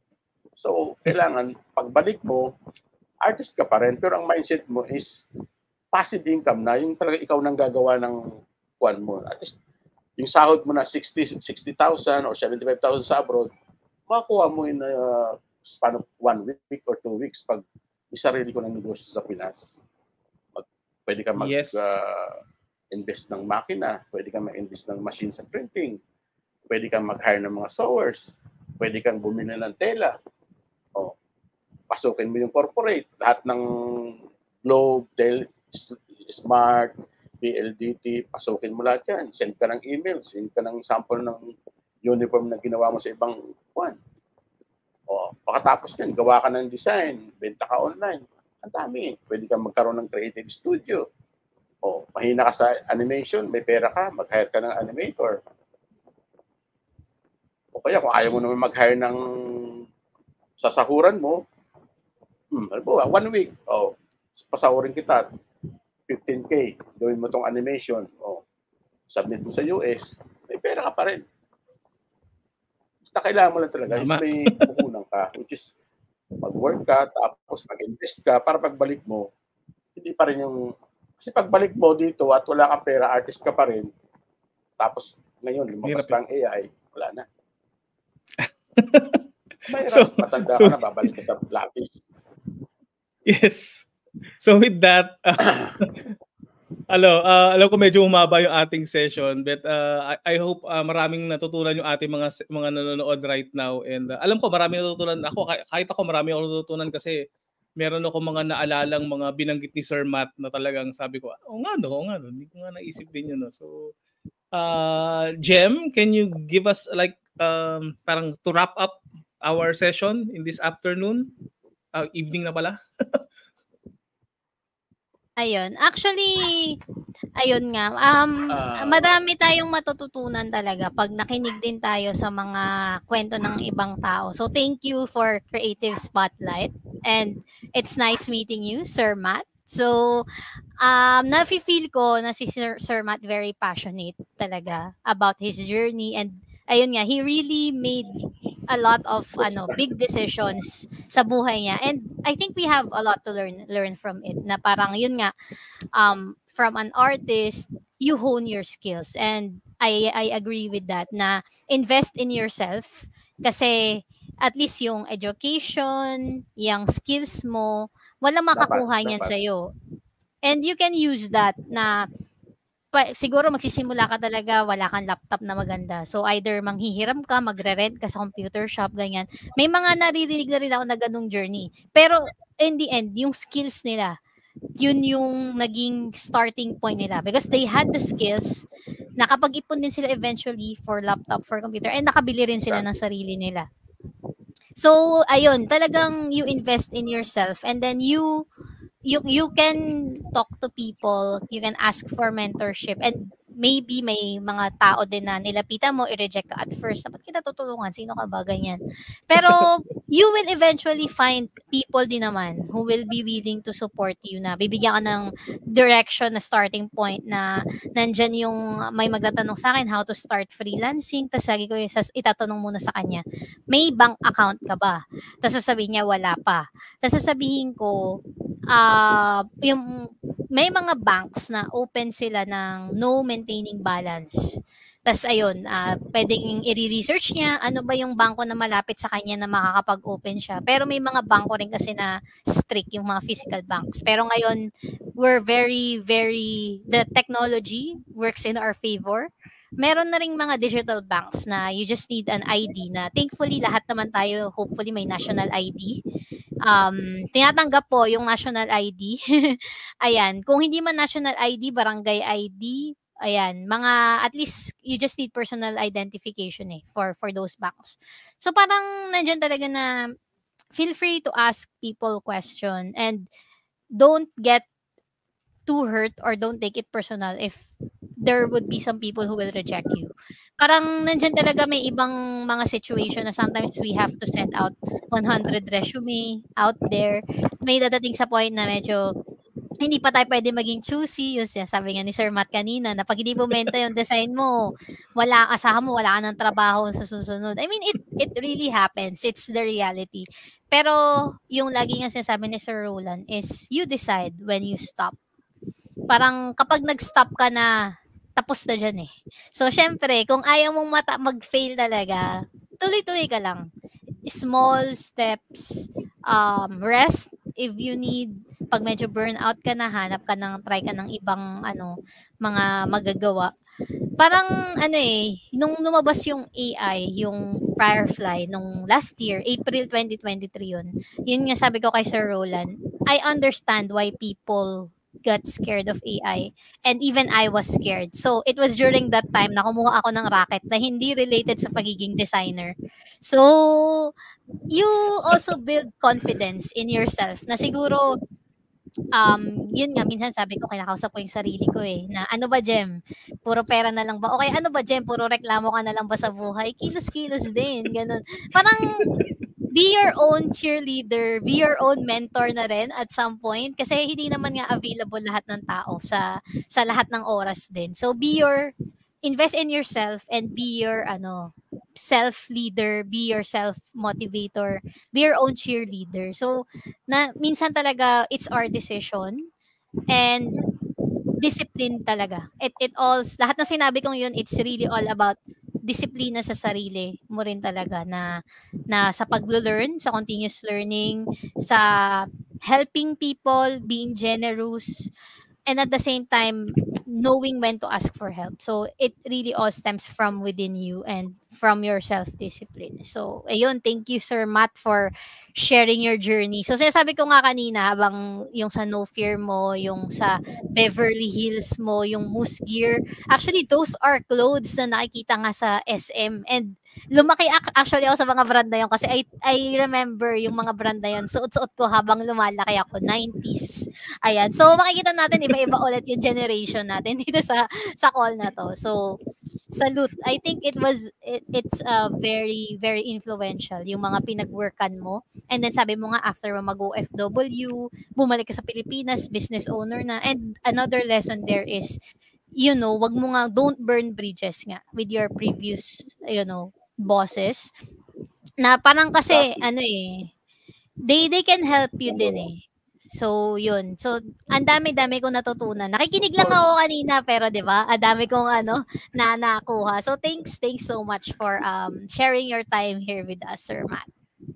So, kailangan, pagbalik mo, artist ka pa rin, pero ang mindset mo is passive income na, yung talaga ikaw nang gagawa ng kwan mo. At least, yung sahod mo na sixty thousand or seventy-five thousand sa abroad, makakuha mo in a uh, span of one week or two weeks pag may sarili ko ng negosyo sa Pinas. Mag, pwede ka mag-invest yes. uh, ng makina, pwede ka mag-invest ng machine sa printing, pwede kang mag-hire ng mga sewers, pwede kang bumili ng tela, o pasukin mo yung corporate, lahat ng Globe, Tel, Smart, P L D T, pasukin mo lahat yan. Send ka ng email, send ka ng sample ng uniform na ginawa mo sa ibang one. O, pagkatapos yan, gawa ka ng design, benta ka online. Ang dami. Pwede kang magkaroon ng creative studio. O, mahina ka sa animation, may pera ka, mag-hire ka ng animator. O kaya kung ayaw mo naman mag-hire ng sasahuran mo, hmm, ano one week, o, pasahurin kita, fifteen K, gawin mo tong animation, o submit mo sa U S, may pera ka pa rin. Basta kailangan mo lang talaga, is may pupunan ka, which is mag-work ka, tapos mag-invest ka, para pagbalik mo, hindi pa rin yung, kasi pagbalik mo dito at wala ka pera, artist ka pa rin, tapos ngayon, lumabas pa ang A I, wala na. Mahirap, so, matanda so, ka na, babalik ka sa lapis. Yes. So with that, uh, alo, uh, alam ko medyo humaba yung ating session, but uh, I, I hope uh, maraming natutunan yung ating mga mga nanonood right now, and uh, alam ko maraming natutunan ako, kahit ako marami ako natutunan kasi meron ako mga naalalang mga binanggit ni Sir Matt na talagang sabi ko, oh nga no, oh nga no, hindi ko nga naisip din yun. No? So, uh, Jem, can you give us like um, parang to wrap up our session in this afternoon? Uh, evening na pala. Ayun. Actually, ayun nga. Um, uh, madami tayong matututunan talaga pag nakinig din tayo sa mga kwento ng ibang tao. So, thank you for Creative Spotlight. And it's nice meeting you, Sir Matt. So, um, nafe-feel ko na si Sir, Sir Matt very passionate talaga about his journey. And ayun nga, he really made a lot of ano big decisions sa buhay niya, and I think we have a lot to learn learn from it, na parang yun nga, um from an artist you hone your skills, and I I agree with that, na invest in yourself kasi at least yung education, yung skills mo, walang makakuha niyan sa iyo, and you can use that na pa, siguro magsisimula ka talaga, wala kang laptop na maganda. So either manghihiram ka, magre-rent ka sa computer shop, ganyan. May mga naririnig na rin ako na ganung journey. Pero in the end, yung skills nila, yun yung naging starting point nila. Because they had the skills, nakapag-ipon din sila eventually for laptop, for computer, and nakabili rin sila ng sarili nila. So, ayun, talagang you invest in yourself and then you you you can talk to people, you can ask for mentorship, and maybe may mga tao din na nilapitan mo, i-reject ka at first. Dapat kita tutulungan, sino ka ba, ganyan. Pero you will eventually find people din naman who will be willing to support you, na bibigyan ka ng direction na starting point, na nandyan yung may magtatanong sa akin how to start freelancing. Tapos lagi ko yung itatanong muna sa kanya, may bank account ka ba? Tapos sasabihin niya, wala pa. Tapos sasabihin ko, uh, yung may mga banks na open sila ng no maintaining balance. Tapos ayun, uh, pwedeng i-research niya ano ba yung bangko na malapit sa kanya na makakapag-open siya. Pero may mga bangko rin kasi na strict, yung mga physical banks. Pero ngayon, we're very, very, the technology works in our favor. Meron na ring mga digital banks na you just need an I D, na thankfully lahat naman tayo hopefully may national I D. Um, tinatanggap po yung national I D. Ayan, kung hindi man national I D, barangay I D, ayan, mga at least you just need personal identification eh for for those banks. So parang nandiyan talaga na feel free to ask people question and don't get too hurt or don't take it personal if there would be some people who will reject you. Parang nandyan talaga may ibang mga situation na sometimes we have to send out one hundred resume out there. May dadating sa point na medyo hindi pa tayo pwede maging choosy. Yung sabi nga ni Sir Matt kanina, na pag hindi bumenta yung design mo, wala asahan mo, wala ka ng trabaho sa susunod. I mean, it it really happens. It's the reality. Pero yung lagi nga sinasabi ni Sir Roland is you decide when you stop. Parang kapag nag-stop ka na, tapos na dyan eh. So, syempre, kung ayaw mong mata- mag-fail talaga, tuloy-tuloy ka lang. Small steps, um, rest if you need. Pag medyo burnout ka na, hanap ka ng, try ka ng ibang, ano, mga magagawa. Parang, ano eh, nung lumabas yung A I, yung Firefly, nung last year, April twenty twenty-three yun, yun nga sabi ko kay Sir Roland, I understand why people got scared of A I. And even I was scared. So, it was during that time na kumuha ako ng racket na hindi related sa pagiging designer. So, you also build confidence in yourself na siguro, um, yun nga, minsan sabi ko, kinakausap ko yung sarili ko eh, na ano ba, Jem? Puro pera na lang ba? Okay, ano ba, Jem? Puro reklamo ka na lang ba sa buhay? Kilos-kilos din, ganun. Parang, be your own cheerleader, be your own mentor na rin at some point, kasi hindi naman nga available lahat ng tao sa sa lahat ng oras din. So be your invest in yourself and be your ano self leader, be your self motivator, be your own cheerleader. So na minsan talaga it's our decision and discipline talaga. It it all lahat ng sinabi kong yun, it's really all about disiplina sa sarili mo rin talaga, na na sa pag-learn, sa continuous learning, sa helping people, being generous, and at the same time knowing when to ask for help. So it really all stems from within you and from your self-discipline. So ayun, thank you Sir Matt for sharing your journey. So sinasabi ko nga kanina, habang yung sa No Fear mo, yung sa Beverly Hills mo, yung Moose Gear, actually those are clothes na nakikita nga sa S M, and lumaki actually ako sa mga brand na yun kasi I, I remember yung mga brand na yun, suot-suot ko habang lumalaki ako, nineties. Ayan, so makikita natin iba-iba ulit yung generation natin dito sa sa call na to. So salute. I think it was it, it's uh, very very influential yung mga pinag-workan mo. And then sabi mo nga after mo mag-O F W, bumalik ka sa Pilipinas, business owner na. And another lesson there is, you know, wag mo nga, don't burn bridges nga with your previous, you know, bosses. Na parang kasi ano eh, they they can help you din eh. So, yun. So, ang dami-dami kong natutunan. Nakikinig lang ako kanina, pero 'di ba? Ang dami kong ano na nakuha. So, thanks, thanks so much for um sharing your time here with us, Sir Matt.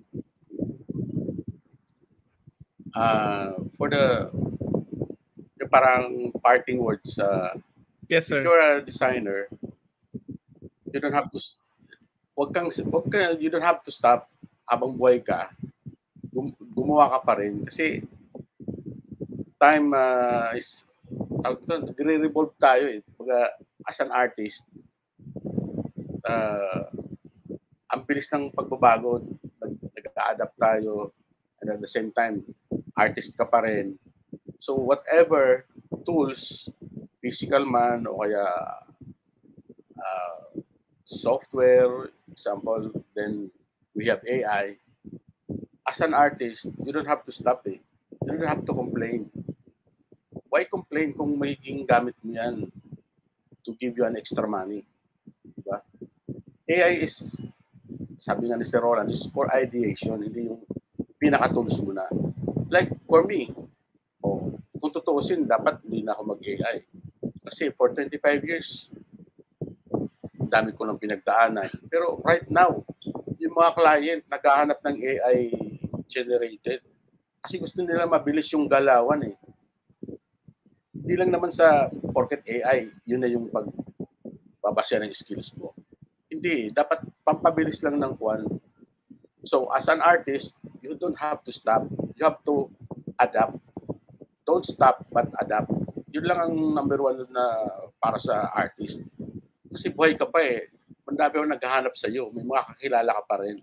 Uh, for the, the parang parting words, uh, yes, sir. If you're a designer, you don't have to wag kang wag ka, you don't have to stop habang buhay ka. Gum, gumawa ka pa rin kasi time uh, is nagre-revolve tayo eh. Pag, as an artist, uh, ang bilis ng pagbabago, nag-adapt tayo, and at the same time, artist ka pa rin. So whatever tools, physical man o kaya uh, software, example, then we have A I. As an artist, you don't have to stop it. You don't have to complain. Why complain kung magiging gamit mo yan to give you an extra money? Diba? A I is, sabi nga ni Sir Roland, is for ideation, hindi yung pinaka-tools mo na. Like for me, oh, kung tutuusin, dapat hindi na ako mag-A I. Kasi for twenty-five years, dami ko nang pinagdaanan. Pero right now, yung mga client, naghahanap ng A I generated. Kasi gusto nila mabilis yung galawan eh. Hindi lang naman sa porket A I, yun na yung pagbabasya ng skills mo. Hindi, dapat pampabilis lang ng kwan. So as an artist, you don't have to stop. You have to adapt. Don't stop, but adapt. Yun lang ang number one na para sa artist. Kasi buhay ka pa eh. Mandami ako naghahanap sa iyo. May mga kakilala ka pa rin.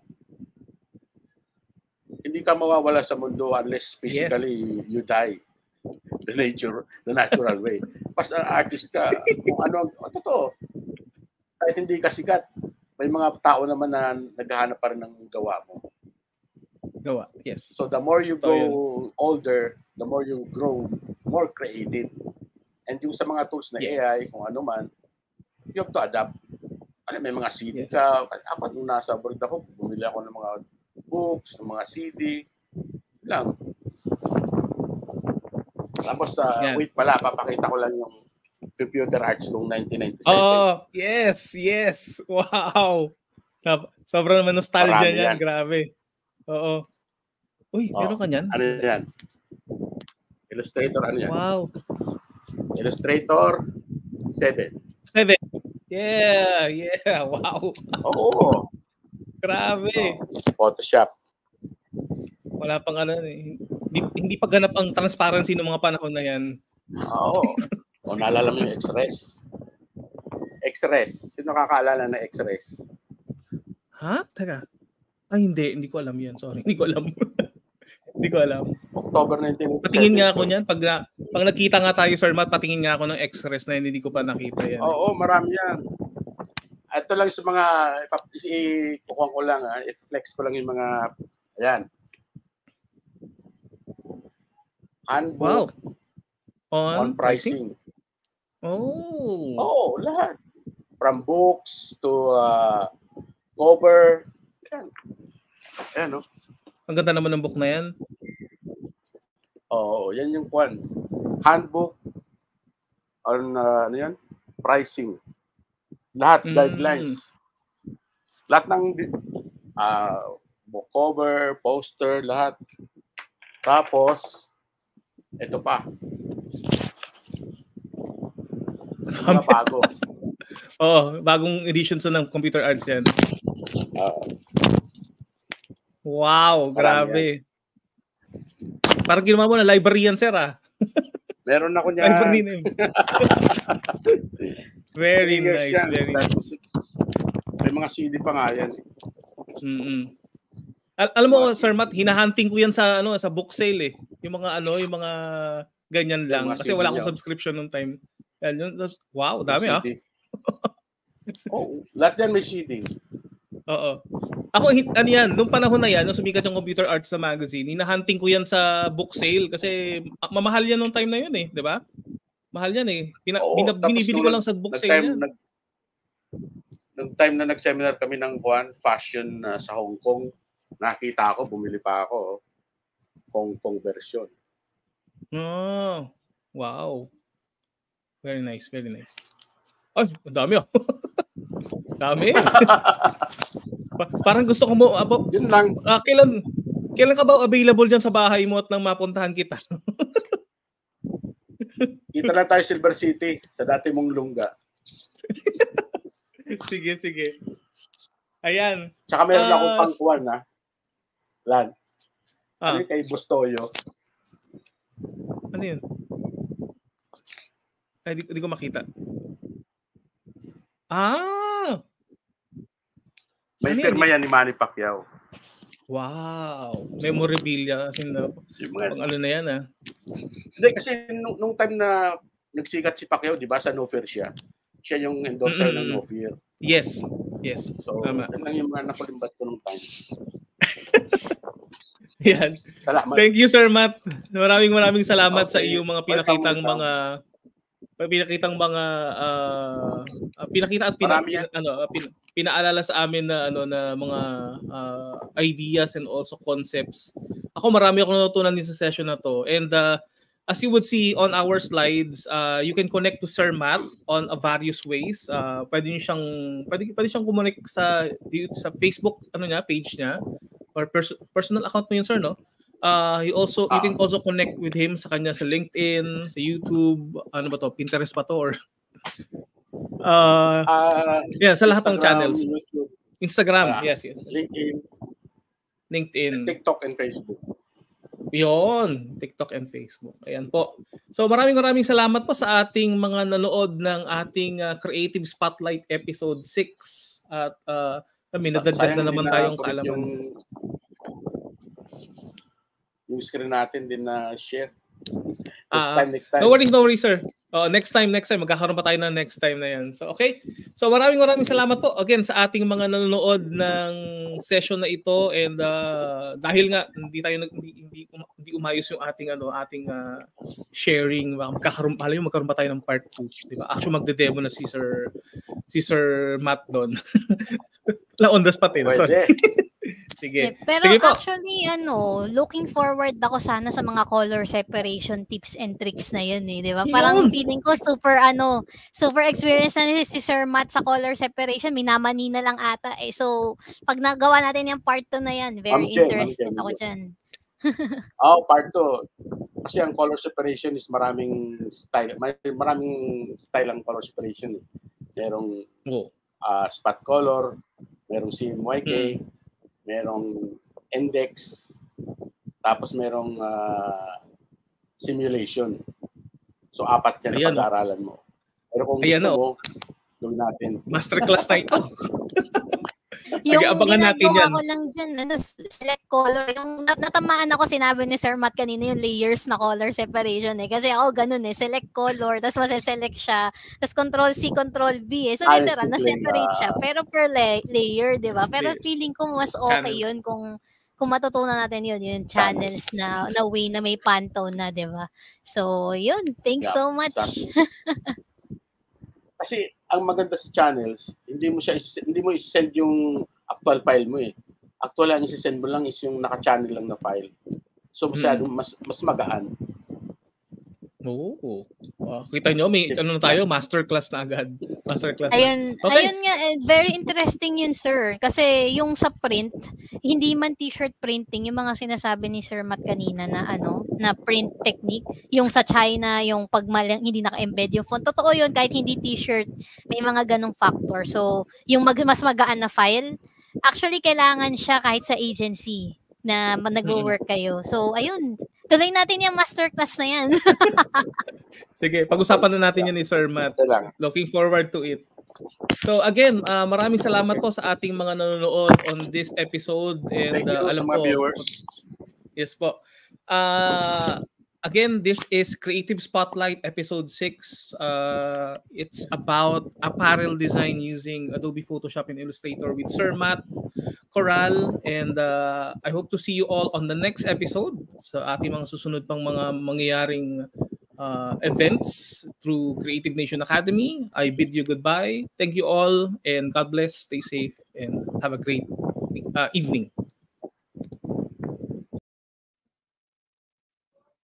Hindi ka mawawala sa mundo unless physically yes. you die. The nature, the natural way. Pas uh, artist ka, kung ano, oh, totoo. Kahit hindi ka sikat, may mga tao naman na naghahanap pa rin ng gawa mo. Gawa, yes. So the more you go so, older, the more you grow more creative. And yung sa mga tools na yes. A I, kung ano man, you have to adapt. Ano, may mga C D yes. ka. Ako, nung nasa abroad ako, bumili ako ng mga books, ng mga C D. Lang. Tapos, uh, yeah. wait pala, papakita ko lang yung computer arts noong nineteen ninety-seven. Oh, yes, yes. Wow. Sobrang naman nostalgia niyan. Yan. Grabe. Oo. Uy, oh, meron ka niyan? Ano yan? Illustrator, ano yan? Wow. Illustrator seven. seven. Yeah, yeah. Wow. Oo. Grabe. Oh, Photoshop. Wala pang ano eh. Hindi, hindi pa ganap ang transparency ng mga panahon na yan. Oo. O naalala mo yung X-Res? X-Res. Sino nakakaalala na X-Res? Ha? Teka. Ay, hindi. Hindi ko alam yan. Sorry. Hindi ko alam. Hindi ko alam. October nineteen eighty-seven. Patingin nga ako niyan. Pag, pag nagkita nga tayo, Sir Matt, patingin nga ako ng X-Res na hindi ko pa nakita yan. Oo, marami yan. Ito lang sa mga, ikukuha ko lang, ha? I-flex ko lang yung mga, ayan. Handbook. Wow. On, on pricing. Oh. Oh, lahat. From books to uh, cover. Ayan. Ayan, no? Ang ganda naman ng book na yan. Oo, oh, yan yung kwan. Handbook on, uh, ano yan? Pricing. Lahat, mm. guidelines. Lahat ng uh, book cover, poster, lahat. Tapos, ito pa. Mga bago. Oo, bagong edition sa ng computer arts yan. Uh, wow, grabe. Yan. Parang ginawa mo na library yan, sir, ah. Meron ako niyan. Library name. Very nice, yan. Very nice. May mga C D pa nga yan. Mm-hmm. Al- alam mo, Sir Matt, hinahunting ko yan sa ano sa book sale eh. Yung mga ano, yung mga ganyan lang. Kasi wala akong subscription nung time. Yan, yun, wow, dami ah. Oh, lahat yan may C D. Oo. Ako, ano yan, nung panahon na yan, nung sumikat yung computer arts sa magazine, hinahunting ko yan sa book sale kasi mamahal yan nung time na yun eh, di ba? Mahal yan eh. Pina, Oo, binab, binibili ko lang sa book sale yan. Nag, nung time na nag-seminar kami ng Juan Fashion uh, sa Hong Kong, nakita ako, bumili pa ako. Hong Kong version. Oh, wow. Very nice, very nice. Ay, ang dami oh. Dami. pa- parang gusto ko mo, abo, yun lang. Uh, kailan, kailan ka ba available dyan sa bahay mo at nang mapuntahan kita? Kita na tayo Silver City sa dati mong lungga. Sige, sige. Ayan. Tsaka meron uh, akong pangkuhan, ha? Lan. Ah. Ano kay Bustoyo? Ano yun? Ay, di, di ko makita. Ah! May ano firma yan ni Manny Pacquiao. Wow! Memorabilia. Kasi na, mga, pang ano na yan ah. Hindi, kasi nung, nung time na nagsikat si Pacquiao, di ba, sa No Fear siya. Siya yung endorser mm-hmm. ng No Fear. Yes. Yes. So, tama. Yan lang yung mga nakulimbat ko nung time. Yan. Salamat. Thank you, Sir Matt. Maraming maraming salamat okay. sa iyong mga pinakitang mga pinakitang mga uh, pinakita at pina, pina, ano pin, pinaalala sa amin na ano na mga uh, ideas and also concepts. Ako marami akong natutunan din sa session na to. And uh, as you would see on our slides, uh, you can connect to Sir Matt on uh, various ways. Uh, pwede niyo siyang pwede pwede siyang kumonek sa sa Facebook ano niya, page niya or pers- personal account mo yun, sir, no? Uh, he also you can also connect with him sa kanya sa LinkedIn, sa YouTube, ano ba to, Pinterest pa to or uh, uh yeah, sa lahat ng channels. YouTube. Instagram, uh, yes, yes. LinkedIn, LinkedIn, TikTok and Facebook. Yon, TikTok and Facebook. Ayan po. So maraming maraming salamat po sa ating mga nanood ng ating uh, Creative Spotlight episode six at uh, kami nadagdag na naman tayong kaalaman. Yung, yung screen natin din na share. Next uh, time, next time. No worries, no worries, sir. Uh, next time, next time. Magkakaroon pa tayo ng next time na yan. So, okay. So, maraming maraming salamat po again sa ating mga nanonood ng session na ito. And uh, dahil nga, hindi tayo, hindi, hindi, hindi umayos yung ating, ano, ating uh, sharing. Magkakaroon, alam mo, magkaroon pa tayo ng part two. Diba? Actually, magde-demo na si Sir, si Sir Matt doon. La on the spot eh. Sorry. Sige. Yeah, pero Sige actually, ano, looking forward ako sana sa mga color separation tips and tricks na yun eh, di ba? Parang feeling ko super, ano, super experience na si Sir Matt sa color separation. Minamani na lang ata eh. So, pag nagawa natin yung part two na yan, very okay, interested okay, okay. ako dyan. Oh, part two. Kasi ang color separation is maraming style. May maraming style ang color separation. Eh. Merong oh. uh, spot color, merong C M Y K, hmm. merong index, tapos merong uh, simulation. So, apat yan ang pag-aaralan mo. Pero kung Ayan gusto mo, gawin natin. Masterclass na ito. Yung Sige, abangan natin yan. Ko lang dyan, ano, select color. Yung natamaan ako, sinabi ni Sir Matt kanina yung layers na color separation eh. Kasi ako ganun eh, select color, tapos masiselect siya, tapos control C, control B eh. So literal, na-separate siya. Pero per la- layer, di ba? Pero feeling ko mas okay channels. Yun kung kung matutunan natin yun, yung channels na, na way na may Pantone na, di ba? So, yun. Thanks yeah, so much. Kasi ang maganda sa channels, hindi mo siya hindi mo i-send yung actual file mo eh. Actual ang i-send mo lang is yung naka-channel lang na file. So masyadong mas mas magaan. Oo. Uh, kita nyo, may ano na tayo, masterclass na agad. Masterclass. Ayun, okay. Ayun nga, eh, very interesting yun, sir. Kasi yung sa print, hindi man t-shirt printing, yung mga sinasabi ni Sir Matt kanina na ano, na print technique, yung sa China, yung pag malang, hindi naka-embed yung font. Totoo yun, kahit hindi t-shirt, may mga ganong factor. So, yung mag, mas magaan na file, actually kailangan siya kahit sa agency na nagwo-work kayo. So, ayun. Tuloy natin yung masterclass na yan. Sige, pag-usapan na natin yan ni Sir Matt. Looking forward to it. So, again, uh, maraming salamat po sa ating mga nanonood on this episode. And uh, alam po, viewers. Yes po. Uh, again, this is Creative Spotlight episode six. Uh, it's about apparel design using Adobe Photoshop and Illustrator with Sir Matt Corral, and uh, I hope to see you all on the next episode sa ating mga susunod pang mga mangyayaring uh, events through Creative Nation Academy. I bid you goodbye. Thank you all, and God bless. Stay safe and have a great uh, evening.